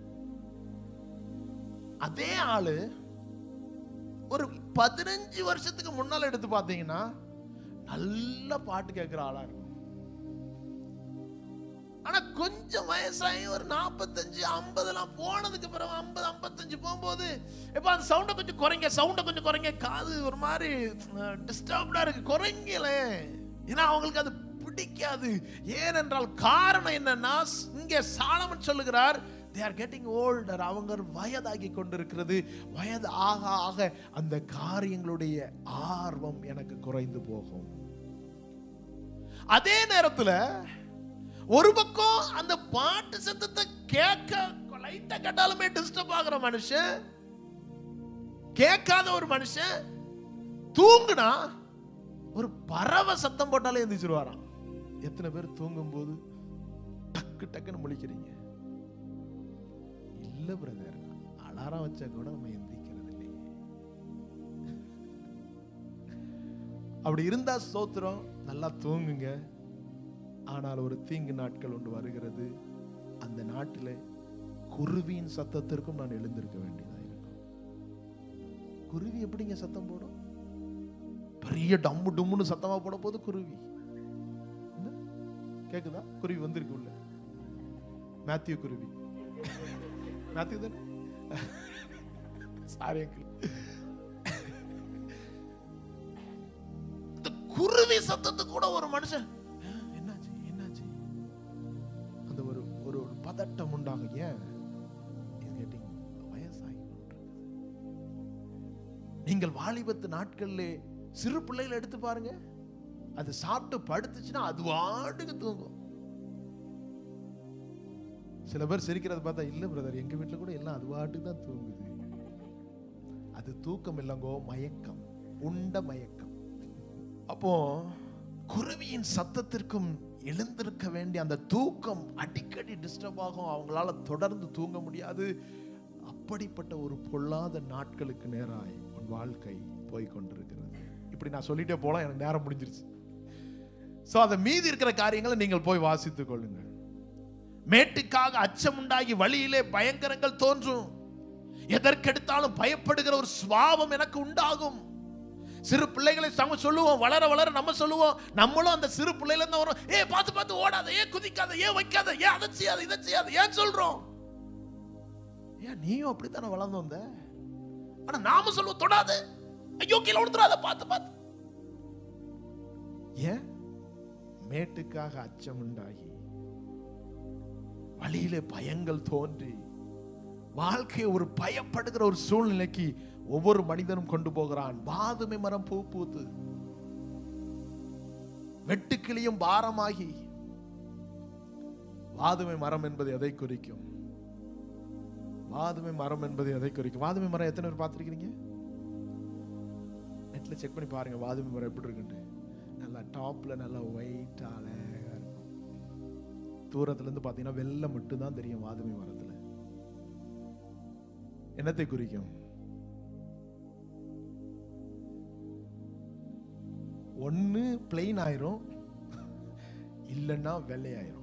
S2: அதே ஆளு ஒரு 15 வருஷத்துக்கு முன்னால எடுத்து பார்த்தீங்கன்னா நல்ல பாட்டு கேட்கிற ஆளா இருக்கும். ஆனா கொஞ்சம் வயசாகி ஒரு 45 50 போனதுக்கு பிறகு 50 55 போகும்போது இப்ப அந்த சவுண்டை கொஞ்சம் குறைங்க, சவுண்டை கொஞ்சம் குறைங்க, காது ஒரு மாதிரி டிஸ்டர்ப்டா இருக்கு, குறைங்கல. ஏன்னா அவங்களுக்கு அது பிடிக்காது. ஏனென்றால் காரணம் என்னன்னா, இங்கே சாலமன் சொல்லுகிறார், they are getting older. அவங்க வயதாகி கொண்டிருக்கிறது. வயது ஆக ஆக அந்த காரியங்களுடைய ஆர்வம் எனக்கு குறைந்து போகும். அதே நேரத்தில் ஒரு பக்கம் அந்த பாட்டு சத்தத்தை கேட்க லைட்டா கேட்டாலுமே டிஸ்டர்ப் ஆகிற மனுஷன், கேட்காத ஒரு மனுஷன் தூங்குனா ஒரு பறவை சத்தம் போட்டாலே எந்திரிச்சிருவாராம். எத்தனை பேர் தூங்கும் போது டக்கு டக்குன்னு முழிக்கிறீங்க? இல்ல பிரதர், அலாரம் வச்சா கூட நம்ம எந்திரிக்கிறது இல்லையே. அப்படி இருந்தா ஸ்தோத்திரம், நல்லா தூங்குங்க. ஆனால் ஒரு தீங்கு நாட்கள் ஒன்று வருகிறது. அந்த நாட்டில் குருவியின் சத்தத்திற்கும் நான் எழுந்திருக்க வேண்டியதாக இருக்கும். குருவி எப்படிங்க சத்தம் போடும்? பெரிய டம்மு டும்முன்னு சத்தமா போட போது குருவி கேக்குதா? குருவி வந்திருக்கு உள்ள. மேத்யூ குருவி, மேத்யூ தானே? Sorry uncle. இந்த குருவி சத்தத்துக்கு கூட ஒரு மனுஷன் ஒரு பதட்டம் உண்டாகும். ஏன்? வயசாகி நீங்கள் வாலிபத்து நாட்களிலே சிறு பிள்ளைகளை எடுத்து பாருங்க, அது சாப்பிட்டு படுத்துச்சுன்னா அது வாட்டுக்கு தூங்கும். சில பேர் சிரிக்கிறத பார்த்தா, இல்ல பிரதர், எங்க வீட்டுல கூட எல்லாம் அது வாட்டுக்கு தான் தூங்குது. அது தூக்கம் இல்லங்கோ, மயக்கம். உண்ட மயக்கம். அப்போ குருவியின் சத்தத்திற்கும் எழுந்திருக்க வேண்டிய அந்த தூக்கம் அடிக்கடி டிஸ்டர்ப் ஆகும். அவங்களால தொடர்ந்து தூங்க முடியாது. அப்படிப்பட்ட ஒரு பொல்லாத நாட்களுக்கு நேராய் உன் வாழ்க்கை போய்கொண்டிருக்கிறது. இப்படி நான் சொல்லிட்டே போலாம், எனக்கு நேரம் முடிஞ்சிருச்சு. சோ அதை மீதி இருக்கிற காரியங்களை நீங்கள் போய் வாசித்துக் கொள்ளுங்கள். மேட்டுக்காக அச்சம் உண்டாகி வழியிலே பயங்கரங்கள் தோன்றும். எதற்கெடுத்தாலும் பயப்படுகிற ஒரு சுபாவம் எனக்கு உண்டாகும். சிறு பிள்ளைகளை நம்ம சொல்லுவோம், வளர வளர நம்ம சொல்லுவோம், நம்மளும் அந்த சிறு பிள்ளையில இருந்து வரும். பார்த்து பார்த்து ஓடாத, குதிக்காத, வைக்காத, அதை செய்யாத, இதை செய்யாத, ஏன் சொல்றோம்? நீயும் அப்படித்தானே வளர்ந்து வந்த. ஆனா நாம சொல்லுவோம், தொடாத, ஐயோ கீழே விழுந்துடாத, பார்த்து பார்த்து. ஏன்? மேட்டுக்காக அச்சம் உண்டாகி வழியிலே பயங்கள் தோன்றி வாழ்க்கையை ஒரு பயப்படுகிற ஒரு சூழ்நிலைக்கு ஒவ்வொரு மனிதனும் கொண்டு போகிறான். வாதுமை மரம் பூ பூத்து வெட்டுக்கிளியும் பாரமாகி. வாதுமை மரம் என்பது எதை குறிக்கும்? வாதுமை மரம் என்பது எதை குறிக்கும்? வாதுமை மரம் எத்தனை பேர் பார்த்திருக்கீங்க? நெட்ல செக் பண்ணி பாருங்க வாதுமை மரம் எப்படி இருக்குன்னு. நல்லா டாப்ல நல்லா ஒயிட் அழகா இருக்கும். தூரத்துல இருந்து பாத்தீங்கன்னா வெள்ளை மட்டும் தான் தெரியும். வாதுமை மரத்துல என்னத்தை குறிக்கும்? ஒன்னு பிளெயின் ஆயிரும், இல்லைன்னா வெள்ளையாயிரும்.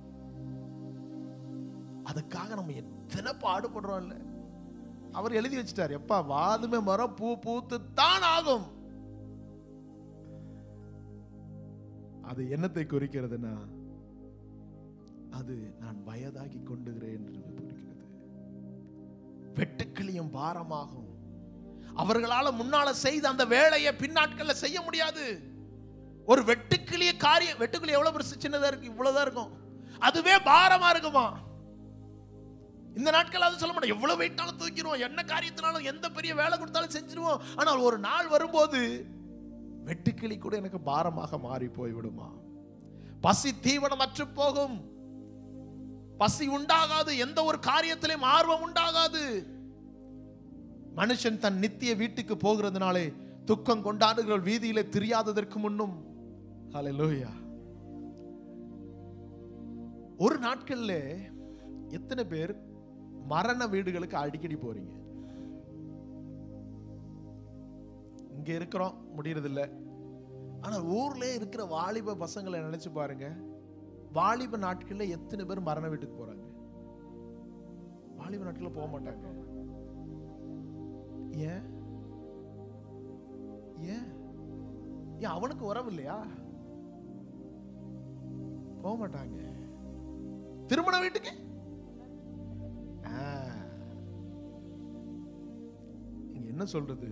S2: அதுக்காக நம்ம எத்தனை பாடுபடுறோம் இல்ல. அவர் எழுதி வச்சிட்டார், எப்பா வாதுமை மரம் பூ பூத்து தான் ஆகும். அது என்னத்தை குறிக்கிறதுனா, அது நான் வயதாகி கொண்டுகிறேன் என்று குறிக்கிறது. வெட்டுக்கிளியும் பாரமாகும். அவர்களால முன்னால செய்த அந்த வேலையை பின்னாட்கள்ல செய்ய முடியாது. ஒரு வெட்டுக்கிளிய காரியம், வெட்டுக்கிளி எவ்வளவு பெருசு, சின்னதா இருக்கு, இவ்வளவுதான் இருக்கும், அதுவே பாரமா இருக்குமா? இந்த நாட்கள் அது சொல்ல மாட்டோம், எவ்வளவு வெயிட்டாலும் தூக்கிடுவோம், என்ன காரியத்தினாலும் எந்த பெரிய வேலை கொடுத்தாலும் செஞ்சிருவோம். ஆனால் ஒரு நாள் வரும்போது வெட்டுக்கிளி கூட எனக்கு பாரமாக மாறி போய்விடுமா? பசி தீவனம் அற்று போகும். பசி உண்டாகாது, எந்த ஒரு காரியத்திலும் ஆர்வம் உண்டாகாது. மனுஷன் தன் நித்திய வீட்டுக்கு போகிறதுனாலே துக்கம் கொண்டாடுகிற வீதியிலே தெரியாததற்கு முன்னும். ஹல்லேலூயா. ஒரு நாட்கள்ல எத்தனை பேர் மரண வீடுகளுக்கு அடிக்கடி போறீங்க? இங்க இருக்கிறோம், முடியறதில்லை. ஆனா ஊர்ல இருக்கிற வாலிப பசங்களை நினைச்சு பாருங்க. வாலிப நாட்கள்ல எத்தனை பேர் மரண வீட்டுக்கு போறாங்க? வாலிப நாட்கள்ல போக மாட்டாங்க. ஏன்? ஏன்? ஏன் அவனுக்கு உறவு இல்லையா? போக மாட்டாங்க. திருமண வீட்டுக்கு என்ன சொல்றது,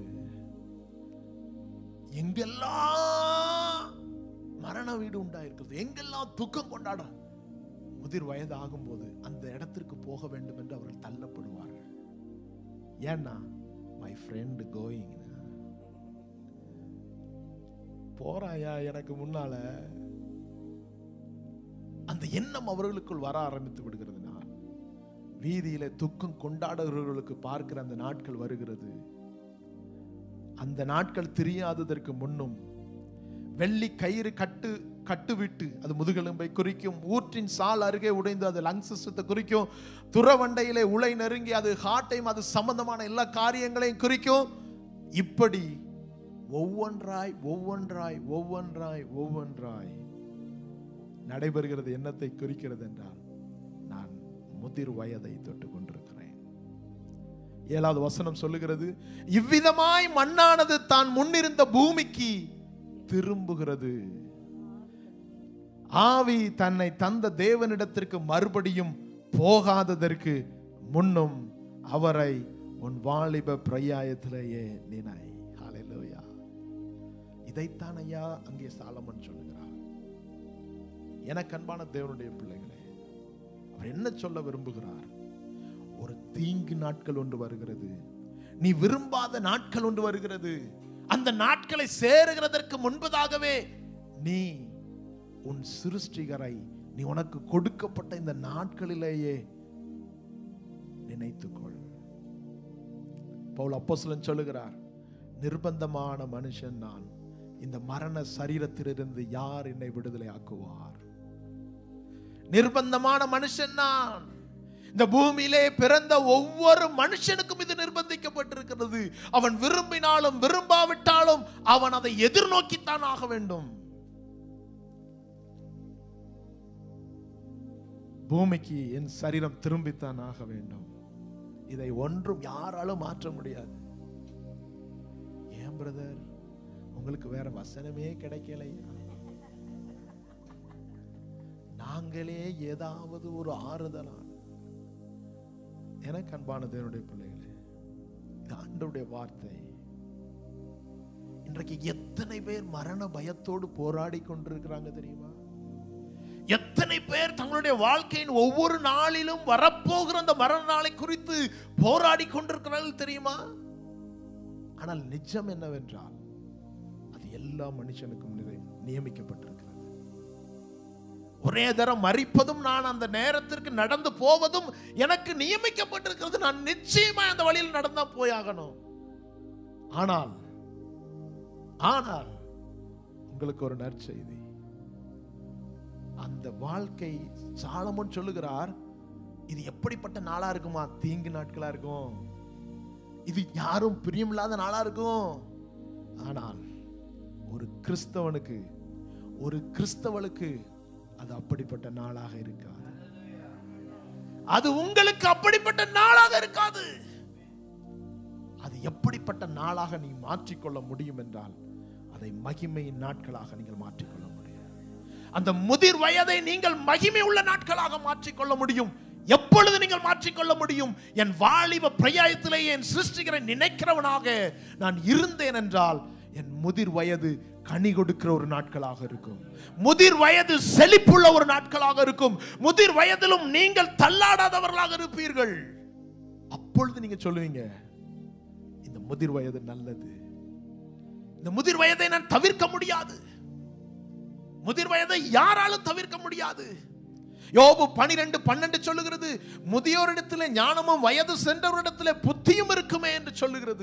S2: எங்கெல்லாம் மரண வீடு உண்டாயிருக்கிறது, எங்கெல்லாம் துக்கம் கொண்டாட, முதிர் வயது ஆகும் போது அந்த இடத்திற்கு போக வேண்டும் என்று அவர்கள் தள்ளப்படுவார்கள். ஏன்னா மை ஃப்ரெண்ட் கோயிங், போறாயா எனக்கு முன்னால, அந்த எண்ணம் அவர்களுக்குள் வர ஆரம்பித்து விடுகிறதுனா வீதியில துக்கம் கொண்டாடுகிறவர்களுக்கு பார்க்கிற அந்த நாட்கள் வருகிறது. அந்த நாட்கள் தெரியாததற்கு முன்னும் வெள்ளி கயிறு கட்டுவிட்டு, அது முதுகெலும்பை குறிக்கும். ஊற்றின் சால் அருகே உடைந்து அது லங் சிஸ்டத்தை குறிக்கும். துறவண்டையிலே உலை நெருங்கி அது ஹார்ட்டையும் அது சம்பந்தமான எல்லா காரியங்களையும் குறிக்கும். இப்படி ஒவ்வொன்றாய் ஒவ்வொன்றாய் ஒவ்வொன்றாய் ஒவ்வொன்றாய் நடைபெறுகிறது. என்னத்தை குறிக்கிறது என்றால், நான் முதிர் வயதை தொட்டு கொண்டிருக்கிறேன். 7வது வசனம் சொல்லுகிறது, இவ்விதமாய் மண்ணானது தான் முன்னிருந்த பூமிக்கு திரும்புகிறது. ஆவி தன்னை தந்த தேவனிடத்திற்கு மறுபடியும் போகாததற்கு முன்னும் அவரை உன் வாலிப பிரயாயத்திலேயே நினை. ஹல்லேலூயா. இதைத்தான் ஐயா அங்கே சாலமன் சொல்லுகிறார். எனக்கு அன்பான தேவனுடைய பிள்ளைகளே, அவர் என்ன சொல்ல விரும்புகிறார்? ஒரு தீங்கு நாட்கள் ஒன்று வருகிறது, நீ விரும்பாத நாட்கள் ஒன்று வருகிறது. அந்த நாட்களை சேருகிறதற்கு முன்பதாகவே நீ உன் சிருஷ்டிகரை, நீ உனக்கு கொடுக்கப்பட்ட இந்த நாட்களிலேயே நினைத்துக்கொள். பவுல் அப்போஸ்தலன் சொல்லுகிறார், நிர்பந்தமான மனுஷன் நான், இந்த மரண சரீரத்திலிருந்து யார் என்னை விடுதலை ஆக்குவார்? நிர்பந்தமான மனுஷன் நான். இந்த பூமியிலே பிறந்த ஒவ்வொரு மனுஷனுக்கும் இது நிர்பந்திக்கப்பட்டிருக்கிறது. அவன் விரும்பினாலும் விரும்பாவிட்டாலும் அவன் அதை எதிர்நோக்கித்தான் ஆக வேண்டும். பூமிக்கு என் சரீரம் திரும்பித்தான் ஆக வேண்டும். இதை ஒன்றும் யாராலும் மாற்ற முடியாது. ஏன் பிரதர், உங்களுக்கு வேற வசனமே கிடைக்கலையா? நாங்களே ஏதாவது ஒரு ஆறுதலான. எனக்கு அன்பான தேவனுடைய பிள்ளைகளே, இது ஆண்டவருடைய வார்த்தை. இன்றைக்கு எத்தனை பேர் மரண பயத்தோடு போராடி கொண்டிருக்கிறாங்க தெரியுமா? எத்தனை பேர் தங்களுடைய வாழ்க்கையின் ஒவ்வொரு நாளிலும் வரப்போகிற அந்த மரண நாளை குறித்து போராடி கொண்டிருக்கிறார்கள் தெரியுமா? ஆனால் நிஜம் என்னவென்றால் அது எல்லா மனுஷனுக்கும் நியமிக்கப்பட்டிருக்கிறது. ஒரே தரம் மரிப்பதும், நான் அந்த நேரத்திற்கு நடந்து போவதும் எனக்கு நியமிக்கப்பட்டிருக்கிறது. நான் நிச்சயமா அந்த வழியில் நடந்தா போயாகணும். ஆனால் உங்களுக்கு ஒரு நற்செய்தி. அந்த வாழ்க்கை, சாலமோன் சொல்லுகிறார், இது எப்படிப்பட்ட நாளா இருக்குமா? தீங்கு நாட்களா இருக்கும். இது யாரும் பிரியமில்லாத நாளா இருக்கும். ஆனால் ஒரு கிறிஸ்தவனுக்கு, ஒரு கிறிஸ்தவளுக்கு அது அப்படிப்பட்ட நாளாக இருக்காது. அது உங்களுக்கு அப்படிப்பட்ட நாளாக இருக்காது. அது எப்படிப்பட்ட நாளாக நீ மாற்றிக்கொள்ள முடியும் என்றால் அதை மகிமையின் நாட்களாக நீங்கள் மாற்றிக்கொள்ள முடியும். அந்த முதிர் வயதை நீங்கள் மகிமை உள்ள நாட்களாக மாற்றிக்கொள்ள முடியும். எப்பொழுது நீங்கள் மாற்றிக்கொள்ள முடியும்? என் வாலிப பிரயாயத்திலே என் சிருஷ்டிகரை நினைக்கிறவனாக நான் இருந்தேன் என்றால் என் முதிர் வயது கனி கொடுக்கிற ஒரு நாட்களாக இருக்கும். முதிர் வயது செழிப்புள்ள ஒரு நாட்களாக இருக்கும். முதிர் வயதிலும் நீங்கள் தள்ளாடாதவர்களாக இருப்பீர்கள். அப்பொழுது நீங்க சொல்லுவீங்க, இந்த முதிர் வயது நல்லது. இந்த முதிர் வயதை நான் தவிர்க்க முடியாது. முதிர் வயதை யாராலும் தவிர்க்க முடியாது. யோபு 12:12 சொல்லுகிறது, முதியோரிடத்திலே ஞானமும் வயது சென்றவரிடத்திலே புத்தியும் இருக்குமே என்று சொல்லுகிறது.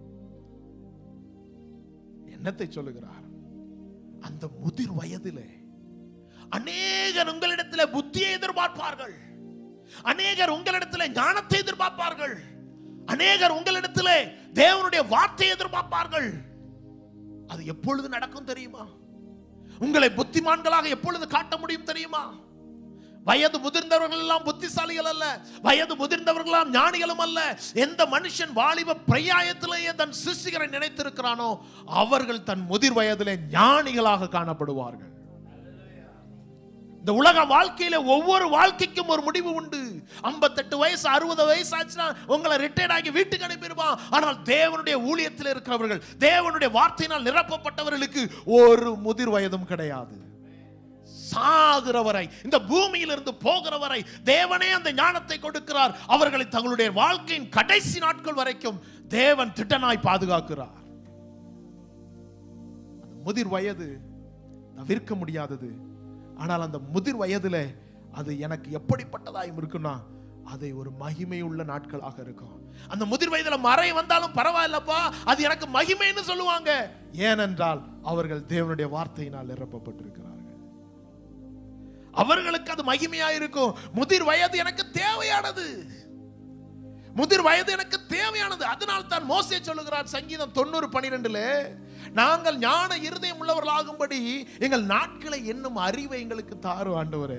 S2: என்னத்தை சொல்லுகிறார்? அந்த முதிர் வயதிலே அநேகர் உங்களிடத்திலே புத்தியை எதிர்பார்ப்பார்கள். அநேகர் உங்களிடத்திலே ஞானத்தை எதிர்பார்ப்பார்கள். அநேகர் உங்களிடத்திலே தேவனுடைய வார்த்தையை எதிர்பார்ப்பார்கள். அது எப்பொழுது நடக்கும் தெரியுமா? உங்களை புத்திமான்களாக எப்பொழுது காட்ட முடியும் தெரியுமா? வயது முதிர்ந்தவர்கள் எல்லாம் புத்திசாலிகள் அல்ல. வயது முதிர்ந்தவர்கள் எல்லாம் ஞானிகளும் அல்ல. எந்த மனுஷன் வாலிப பிரயாயத்திலேயே தன் சிருஷ்டிகரை நினைத்திருக்கிறானோ அவர்கள் தன் முதிர் வயதிலே ஞானிகளாக காணப்படுவார்கள். இந்த உலக வாழ்க்கையில ஒவ்வொரு வாழ்க்கைக்கும் ஒரு முடிவு உண்டு. 58 வயசு 60 வயசு ஆச்சுன்னா உங்களை ரிட்டையர்ட் ஆகி வீட்டுக்கு அனுப்பிடுவான். ஆனால் தேவனுடைய ஊழியத்தில் இருக்கிறவர்கள், தேவனுடைய வார்த்தையினால் நிரப்பப்பட்டவர்களுக்கு ஒரு முதிர் வயதும் கிடையாது. சாகிற வரை, இந்த பூமியிலிருந்து போகிற வரை தேவனே அந்த ஞானத்தை கொடுக்கிறார். அவர்களை தங்களுடைய வாழ்க்கையின் கடைசி நாட்கள் வரைக்கும் தேவன் திட்டனாய் பாதுகாக்கிறார். அந்த முதிர் வயது தவிர்க்க முடியாதது. ஆனால் அந்த முதிர் வயதில் அது எனக்கு எப்படிப்பட்டதாயும் இருக்குன்னா அதை ஒரு மகிமை உள்ள நாட்களாக இருக்கும். அந்த முதிர் வயதில் மறை வந்தாலும் பரவாயில்லப்பா, அது எனக்கு மகிமைன்னு சொல்லுவாங்க. ஏனென்றால் அவர்கள் தேவனுடைய வார்த்தையினால் நிரப்பப்பட்டிருக்கிறார்கள். அவர்களுக்கு அது மகிமையா இருக்கும். முதிர் வயது எனக்கு தேவையானது. முதிர் வயது எனக்கு தேவையானது. அதனால் தான் மோசே சொல்லுகிறார் சங்கீதம் 90:12, நாங்கள் ஞான இருதயம் உள்ளவர்களாகும்படி எங்கள் நாட்களை என்னும் அறிவை எங்களுக்கு தாரு ஆண்டவரே.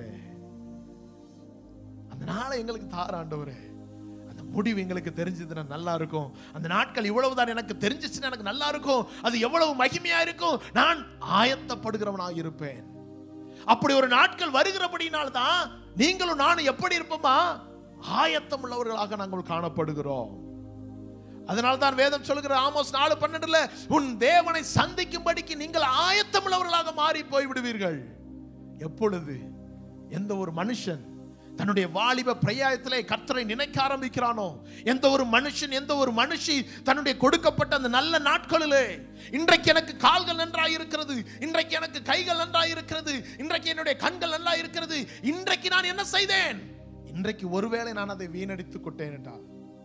S2: அந்த நாளை எங்களுக்கு தாரு ஆண்டவரே. அந்த முடிவு எங்களுக்கு தெரிஞ்சதுன்னா நல்லா இருக்கும். அந்த நாட்கள் இவ்வளவுதான் எனக்கு தெரிஞ்சிச்சுன்னா எனக்கு நல்லா இருக்கும். அது எவ்வளவு மகிமையா இருக்கும். நான் ஆயத்தப்படுகிறவனாக இருப்பேன். அப்படி ஒரு நாட்கள் வருகிறபடினால்தான் நீங்களும் நானும் எப்படி இருப்போமா? ஆயத்தம் உள்ளவர்களாக நாங்கள் காணப்படுகிறோம். அதனால்தான் வேதம் சொல்லுகிற ஆமோஸ் 4:12, உன் தேவனை சந்திக்கும்படிக்கு நீங்கள் ஆயத்தம் உள்ளவர்களாக மாறி போய் விடுவீர்கள். எப்பொழுது எந்த ஒரு மனுஷன் தன்னுடைய வாலிப பிரயாயத்திலே கர்த்தரை நினைக்க ஆரம்பிக்கிறானோ, எந்த ஒரு மனுஷன், எந்த ஒரு மனுஷி தன்னுடைய கொடுக்கப்பட்ட அந்த நல்ல நாட்களிலே, இன்றைக்கு எனக்கு கால்கள் நன்றாய் இருக்கிறது, இன்றைக்கு எனக்கு கைகள் நன்றாய் இருக்கிறது, இன்றைக்கு என்னுடைய கண்கள் நன்றாய் இருக்கிறது, இன்றைக்கு நான் என்ன செய்தேன்? இன்றைக்கு ஒருவேளை நான் அதை வீணடித்துக் கொண்டேன் என்றால்,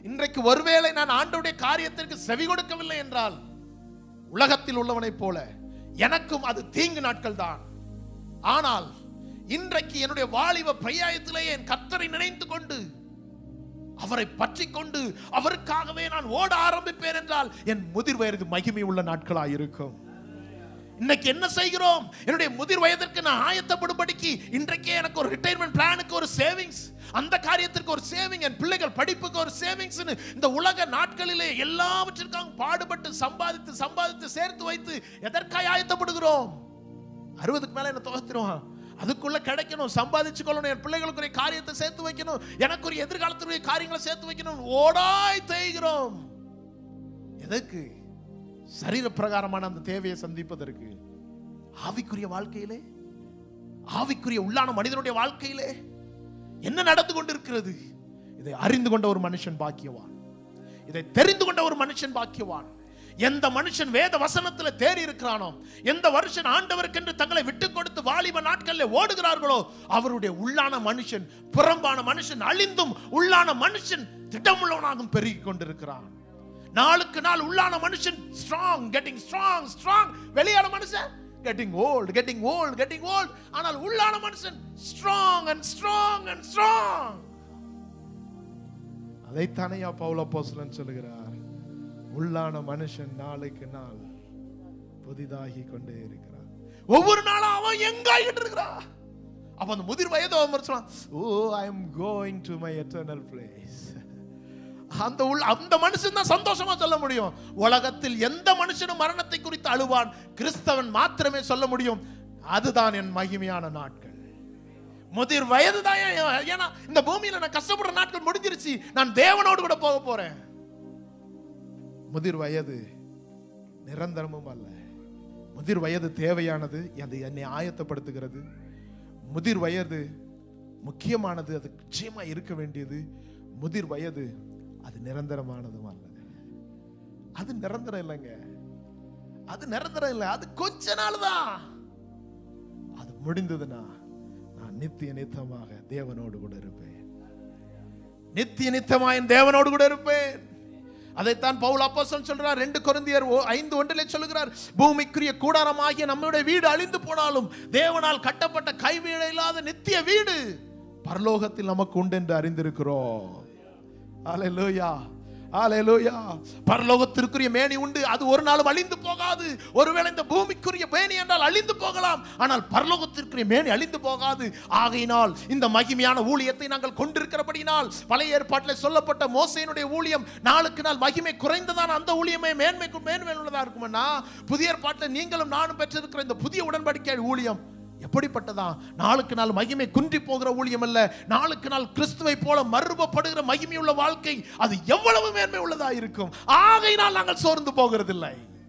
S2: இன்றைக்கு ஒருவேளை நான் ஆண்டவருடைய காரியத்திற்கு செவி கொடுக்கவில்லை என்றால் உலகத்தில் உள்ளவனைப் போல எனக்கும் அது தீங்கு நாட்கள் தான். ஆனால் இன்றைக்கு என்னுடைய வாலிப பிரயாயத்திலே என் கர்த்தரை நினைத்து கொண்டு அவரை பற்றி கொண்டு அவருக்காகவே நான் ஓட ஆரம்பிப்பேன் என்றால் என் முதிர் வயது மகிமை உள்ள நாட்களாய் இருக்கும். இன்னைக்கு என்ன செய்கிறோம்? என்னுடைய முதிர் வயதிற்கு நான் ஆயத்தப்படும்படிக்கு இன்றைக்கே எனக்கு ஒரு ரிட்டையர்மெண்ட் பிளானுக்கு ஒரு சேவிங்ஸ், அந்த காரியத்திற்கு ஒரு சேவிங், என் பிள்ளைகள் படிப்புக்கு ஒரு சேவிங்ஸ், இந்த உலக நாட்களிலே எல்லாவற்றிற்காக பாடுபட்டு சம்பாதித்து சம்பாதித்து சேர்த்து வைத்து எதற்காக ஆயத்தப்படுகிறோம்? 60க்கு மேல என்ன துவத்திடுவான், அதுக்குள்ள கிடைக்கணும், சம்பாதிச்சு கொள்ளணும், என் பிள்ளைகளுக்கு ஒரு காரியத்தை சேர்த்து வைக்கணும், எனக்கு ஒரு எதிர்காலத்துடைய காரியங்களை சேர்த்து வைக்கணும், ஓடாய் தேய்கிறோம். எதற்கு? சரீர பிரகாரமான அந்த தேவையை சந்திப்பதற்கு. ஆவிக்குரிய வாழ்க்கையிலே, ஆவிக்குரிய உள்ளான மனிதனுடைய வாழ்க்கையிலே என்ன நடந்து கொண்டிருக்கிறது? இதை அறிந்து கொண்ட ஒரு மனுஷன் பாக்கியவான், இதை தெரிந்து கொண்ட ஒரு மனுஷன் பாக்கியவான். எந்த மனுஷன் வேத வசனத்தில் தேறி இருக்கிறானோ, எந்த வருஷன் ஆண்டவருக்கென்று தங்களை விட்டு கொடுத்து வாலிப நாட்களில் ஓடுகிறார்களோ, அவருடைய உள்ளான மனுஷன், புறம்பான மனுஷன் அழிந்தும் உள்ளான மனுஷன் திட்டமுள்ளவனாகவும் பெருகி கொண்டிருக்கிறான். நாளுக்கு நாள் உள்ளான மனுஷன் ஸ்ட்ராங், கெட்டிங் ஸ்ட்ராங் ஸ்ட்ராங். வெளியான மனுஷன் getting old, getting old, getting old. ஆனால் உள்ளான மனுஷன் strong and strong and strong. அதைத்தானே பவுல் அப்போஸ்தலன் சொல்லுகிறார், உள்ளான மனுஷன் நாளுக்கு நாள் புதிதாகி கொண்டே இருக்கிறான். ஒவ்வொரு நாளும் அவன் எங்க ஆகிட்டு இருக்கிறான். அப்ப அந்த முதிர் வயது அவன் சொல்றான், oh I am going to my eternal place. அந்த மனுஷன் தான் சந்தோஷமா சொல்ல முடியும். உலகத்தில் எந்த மனுஷனும் மரணத்தை குறித்து அழுவான், கிறிஸ்தவன் மாத்திரமே சொல்ல முடியும், அதுதான் என் மகிமையான நாட்கள். முதிர் வயது தான். ஏன்னா இந்த பூமியில நான் கஷ்டப்படுற நாட்கள் முடிஞ்சிருச்சு, நான் தேவனோடு கூட போக போறேன். முதிர் வயது நிரந்தரமும் அல்ல. முதிர் வயது தேவையானது, அது என்னை ஆயத்தப்படுத்துகிறது. முதிர் வயது முக்கியமானது, அது நிச்சயமா இருக்க வேண்டியது. முதிர் வயது அது நிரந்தரமானதும் அல்ல. அது நிரந்தரம் இல்லைங்க, அது நிரந்தரம் இல்லை, அது கொஞ்ச நாள் தான். அது முடிந்ததுன்னா நான் நித்திய நித்தமாக தேவனோடு கூட இருப்பேன், நித்திய நித்தமாய் தேவனோடு கூட இருப்பேன். அதைத்தான் பவுல் அப்போஸ்தலன் சொல்றார். 2 கொரிந்தியர் 5:1 சொல்லுகிறார், பூமிக்குரிய கூடாரமாகிய நம்முடைய வீடு அழிந்து போனாலும் தேவனால் கட்டப்பட்ட கைவீடு இல்லாத நித்திய வீடு பரலோகத்தில் நமக்கு உண்டு என்று அறிந்திருக்கிறோம். ஹல்லேலூயா, ஹல்லேலூயா. பரலோகத்திற்குரிய மேனி உண்டு, அது ஒரு நாளும் அழிந்து போகாது. ஒருவேளை இந்த பூமிக்குரிய மேனி என்றால் அழிந்து போகலாம், ஆனால் பரலோகத்திற்குரிய மேனி அழிந்து போகாது. ஆகையினால் இந்த மகிமையான ஊழியத்தை நாங்கள் கொண்டிருக்கிறபடியினால், பழைய ஏற்பாட்டில் சொல்லப்பட்ட மோசேயினுடைய ஊழியம் நாளுக்கு நாள் மகிமை குறைந்ததான அந்த ஊழியமே மேன்மை உள்ளதா இருக்கும்னா, புதிய ஏற்பாட்டில் நீங்களும் நானும் பெற்றிருக்கிற இந்த புதிய உடன்படிக்கை ஊழியம் எப்படிப்பட்டதா? நாளுக்கு நாள் மகிமை குன்றி போகிற ஊழியம் அல்ல, நாளுக்கு நாள் கிறிஸ்துவை போல மறுபடுகிற மகிமையுள்ள வாழ்க்கை. அது எவ்வளவு மேன்மை உள்ளதா இருக்கும். ஆகையினால் நாங்கள் சோர்ந்து போகிறதில்லை.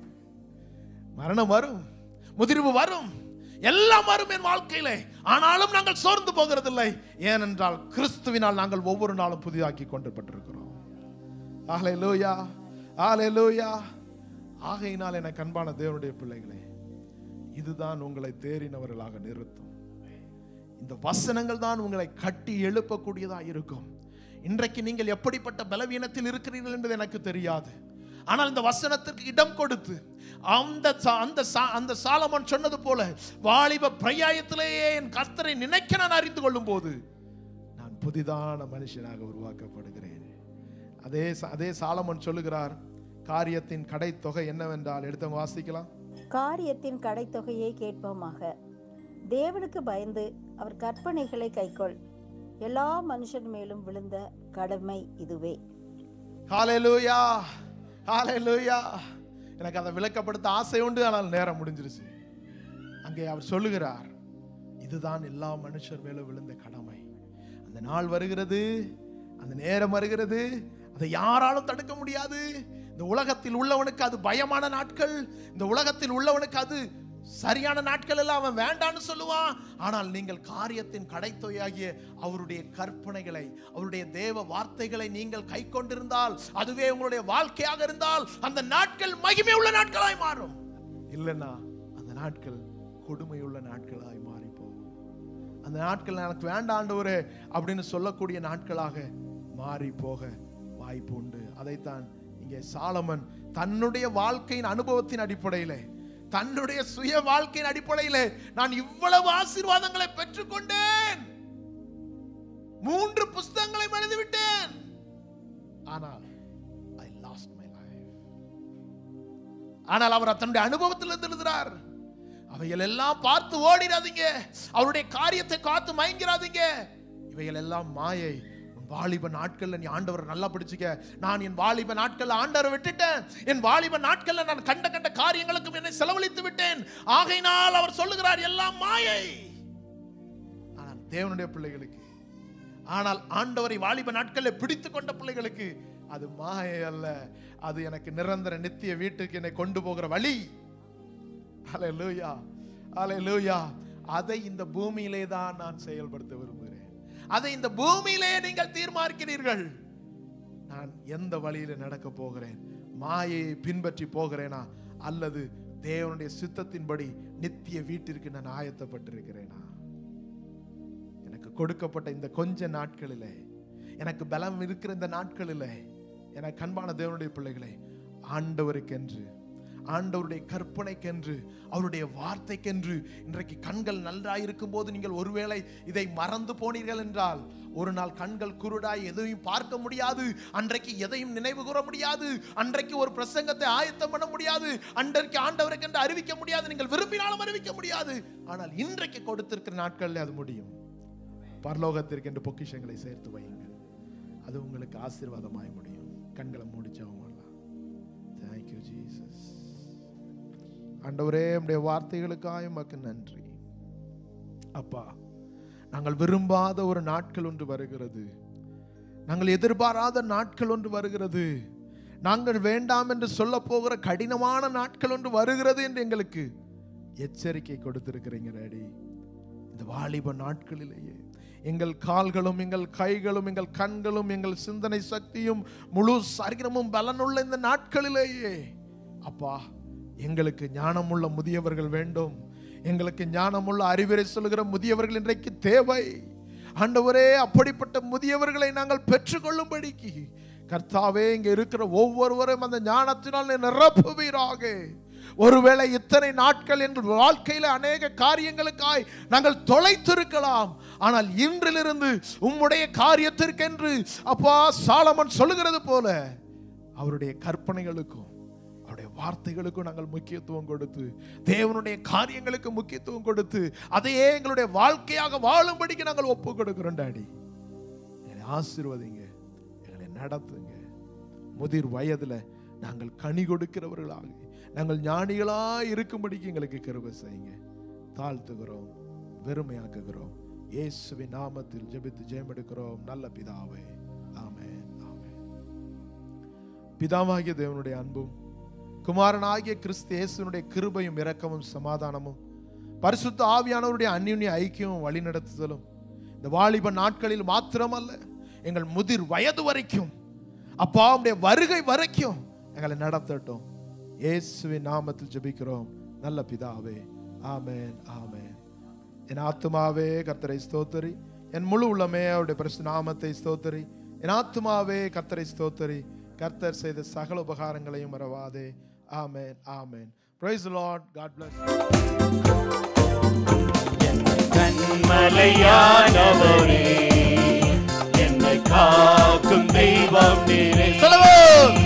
S2: மரணம் வரும், முதிர்வு வரும், எல்லாம் வரும் என் வாழ்க்கையிலே, ஆனாலும் நாங்கள் சோர்ந்து போகிறதில்லை. ஏனென்றால் கிறிஸ்துவினால் நாங்கள் ஒவ்வொரு நாளும் புதிதாக்கி கொண்டிருக்கிறோம். ஹல்லேலூயா, ஹல்லேலூயா. ஆகையினால் எனக்கு அன்பான தேவனுடைய பிள்ளைகளே, இதுதான் உங்களை தேறினவர்களாக நிறுத்தும். இந்த வசனங்கள் தான் உங்களை கட்டி எழுப்பக்கூடியதா இருக்கும். இன்றைக்கு நீங்கள் எப்படிப்பட்ட பலவீனத்தில் இருக்கிறீர்கள் என்பது எனக்கு தெரியாது. ஆனால் இந்த வசனத்திற்கு இடம் கொடுத்து அந்த சாலமோன் சொன்னது போல வாலிப பிரயாயத்திலேயே என் கர்த்தரை நினைக்க நான் அறிந்து கொள்ளும் போது நான் புதிதான மனுஷனாக உருவாக்கப்படுகிறேன். அதே சாலமோன் சொல்லுகிறார், காரியத்தின் கடை தொகை என்னவென்றால், எடுத்தவங்க வாசிக்கலாம்.
S5: காரியத்தின் கடைத்தொகையை கேட்போமாக. தேவனுக்கு பயந்து அவர் கற்பனைகளை கைக்கொள். எல்லா மனுஷன் மேலும் விழுந்த கடமை இதுவே.
S2: ஹல்லேலூயா, ஹல்லேலூயா. எனக்கு அதை விளக்கப்படுத்த ஆசை உண்டு, ஆனால் நேரம் முடிஞ்சிருச்சு. அங்கே அவர் சொல்லுகிறார், இதுதான் எல்லா மனுஷர் மேலும் விழுந்த கடமை. அந்த நாள் வருகிறது, அந்த நேரம் வருகிறது, அதை யாராலும் தடுக்க முடியாது. இந்த உலகத்தில் உள்ளவனுக்கு அது பயமான நாட்கள், இந்த உலகத்தில் உள்ளவனுக்கு அது சரியான நாட்கள் எல்லாம் அவன் வேண்டான்னு சொல்லுவான். ஆனால் நீங்கள் காரியத்தின் கடைத்தொகையாகிய அவருடைய கற்பனைகளை, அவருடைய தேவ வார்த்தைகளை நீங்கள் கை கொண்டிருந்தால், அதுவே உங்களுடைய வாழ்க்கையாக இருந்தால், அந்த நாட்கள் மகிமை உள்ள நாட்களாய் மாறும். இல்லைன்னா அந்த நாட்கள் கொடுமையுள்ள நாட்களாய் மாறி போகும். அந்த நாட்கள் எனக்கு வேண்டாண்டவரே அப்படின்னு சொல்லக்கூடிய நாட்களாக மாறி போக வாய்ப்பு உண்டு. அதைத்தான் இங்கே சாலமன் தன்னுடைய வாழ்க்கையின் அனுபவத்தின் அடிப்படையிலே, தன்னுடைய சுய வாழ்க்கையின் அடிப்படையிலே, நான் இவ்வளவு ஆசீர்வாதங்களை பெற்றுக்கொண்டேன், 3 புஸ்தகங்களை எழுதிவிட்டேன், ஆனால் I lost my life. ஆனால் அவர் தன்னுடைய அனுபவத்தில் எழுதுகிறார், அவைகள் எல்லாம் பார்த்து ஓடிடாதீங்க, அவருடைய காரியத்தை காத்து மயங்கிறாதீங்க, இவைகள் எல்லாம் மாயை. வாலிப நாட்கள்ல நீ ஆண்டவரை நல்லா பிடிச்சுக்க. நான் என் வாலிப நாட்கள்ல ஆண்டவரை விட்டுட்டேன், என் வாலிப நாட்கள்ல நான் கண்ட காரியங்களுக்கும் என்னை செலவழித்து விட்டேன், ஆகையினால் அவர் சொல்லுகிறார் எல்லாம் மாயை. ஆனால் தேவனுடைய பிள்ளைகளுக்கு, ஆனால் ஆண்டவரை வாலிப நாட்கள்ல பிடித்து கொண்ட பிள்ளைகளுக்கு அது மாயை அல்ல, அது எனக்கு நிரந்தர நித்திய வீட்டுக்கு என்னை கொண்டு போகிற வழி. ஹல்லேலூயா, ஹல்லேலூயா. அதை இந்த பூமியிலே தான் நான் செயல்படுத்த விரும்புகிறேன். அதை இந்த பூமியிலே நீங்கள் தீர்மானிக்கிறீர்கள். நான் எந்த வழியில நடக்க போகிறேன்? மாயையை பின்பற்றி போகிறேனா, அல்லது தேவனுடைய சித்தத்தின்படி நித்திய வீட்டிற்கு நான் ஆயத்தப்பட்டிருக்கிறேனா? எனக்கு கொடுக்கப்பட்ட இந்த கொஞ்ச நாட்களிலே, எனக்கு பலம் இருக்கிற இந்த நாட்களிலே, எனக்கு அன்பான தேவனுடைய பிள்ளைகளே, ஆண்டவருக்கென்று, ஆண்டவருடைய கற்பனைக்கென்று, அவருடைய வார்த்தைக்கென்று இன்றைக்கு கண்கள் நன்றாயிருக்கும் போது நீங்கள் ஒருவேளை இதை மறந்து போனீர்கள் என்றால், ஒரு நாள் கண்கள் குருடாய் எதையும் பார்க்க முடியாது, அன்றைக்கு எதையும் நினைவு கூற முடியாது, அன்றைக்கு ஒரு பிரசங்கத்தை ஆயத்தம் பண்ண முடியாது, அன்றைக்கு ஆண்டவருக்கென்று அறிவிக்க முடியாது, நீங்கள் விரும்பினாலும் அறிவிக்க முடியாது. ஆனால் இன்றைக்கு கொடுத்திருக்கிற நாட்களில் அது முடியும். பரலோகத்திற்கு என்று பொக்கிஷங்களை சேர்த்து வையுங்கள், அது உங்களுக்கு ஆசீர்வாதமாய் முடியும். கண்களை மூடி ஜெபம் பண்ணலாம். Thank you Jesus. ஆண்டவரே, உம்முடைய வார்த்தைகளுக்காக உமக்கு நன்றி. அப்பா, நாங்கள் விரும்பாத ஒரு நாட்கள் ஒன்று வருகிறது, நாங்கள் எதிர்பாராத நாட்கள் ஒன்று வருகிறது, நாங்கள் வேண்டாம் என்று சொல்ல போகிற கடினமான நாட்கள் ஒன்று வருகிறது என்று எங்களுக்கு எச்சரிக்கை கொடுத்திருக்கிறீங்க டாடி. இந்த வாலிப நாட்களிலேயே எங்கள் கால்களும், எங்கள் கைகளும், எங்கள் கண்களும், எங்கள் சிந்தனை சக்தியும், முழு சரீரமும் பலனுள்ள இந்த நாட்களிலேயே அப்பா, எங்களுக்கு ஞானமுள்ள முதியவர்கள் வேண்டும், எங்களுக்கு ஞானமுள்ள அறிவுரை சொல்லுகிற முதியவர்கள் இன்றைக்கு தேவை. ஆண்டவரே, அப்படிப்பட்ட முதியவர்களை நாங்கள் பெற்றுக்கொள்ளும்படிக்கு கர்த்தாவே, இங்கே இருக்கிற ஒவ்வொருவரும் அந்த ஞானத்தினால் நிரப்புவீராக. ஒருவேளை இத்தனை நாட்கள் எங்கள் வாழ்க்கையில அநேக காரியங்களுக்காய் நாங்கள் தொலைத்திருக்கலாம், ஆனால் இன்றிலிருந்து உம்முடைய காரியத்திற்கென்று அப்பா சாலமன் சொல்லுகிறது போல அவருடைய கற்பனைகளுக்கும் அவருடைய வார்த்தைகளுக்கும் நாங்கள் முக்கியத்துவம் கொடுத்து, தேவனுடைய காரியங்களுக்கு முக்கியத்துவம் கொடுத்து, அதையே எங்களுடைய வாழ்க்கையாக வாழும்படிக்கு நாங்கள் ஒப்பு கொடுக்கிறோம் டாடி. எங்களை ஆசீர்வதிங்க, எங்களை நடத்துங்க. முதிர் வயதுல நாங்கள் கனி கொடுக்கிறவர்களாக, நாங்கள் ஞானிகளாய் இருக்கும்படிக்கு எங்களுக்கு கிருபை செய்யுங்க. தாழ்த்துகிறோம், வெறுமையாக்குகிறோம். இயேசுவின் நாமத்தில் ஜெபித்து ஜெயம் எடுக்கிறோம் நல்ல பிதாவே, ஆமென், ஆமென். பிதாவாகிய தேவனுடைய அன்பும், குமாரனாகிய கிறிஸ்து இயேசுவினுடைய கிருபையும் இரக்கமும் சமாதானமும், பரிசுத்த ஆவியானவருடைய அந்யோன்ய ஐக்கியமும் வழிநடத்துதலும் இந்த வாலிப நாட்களில் மாத்திரமல்ல, எங்கள் முதிர் வயது வரைக்கும் அப்பா உம்முடைய வருகை வரைக்கும் எங்களை நடத்தட்டும். இயேசுவின் நாமத்தில் ஜெபிக்கிறோம் நல்ல பிதாவே, ஆமென், ஆமென். என் ஆத்துமாவே கர்த்தரை ஸ்தோத்திரி, என் முழு உள்ளமே அவருடைய பரிசுத்த நாமத்தை ஸ்தோத்திரி. என் ஆத்துமாவே கர்த்தரை ஸ்தோத்திரி, கர்த்தர் செய்த சகல உபகாரங்களையும் மறவாதே. ஆமென், ஆமென். Praise the Lord. God bless you.
S1: கண்மலையானவரே, என்னை காக்கும் தெய்வம் நீரே.
S2: சொல்லுவோம்.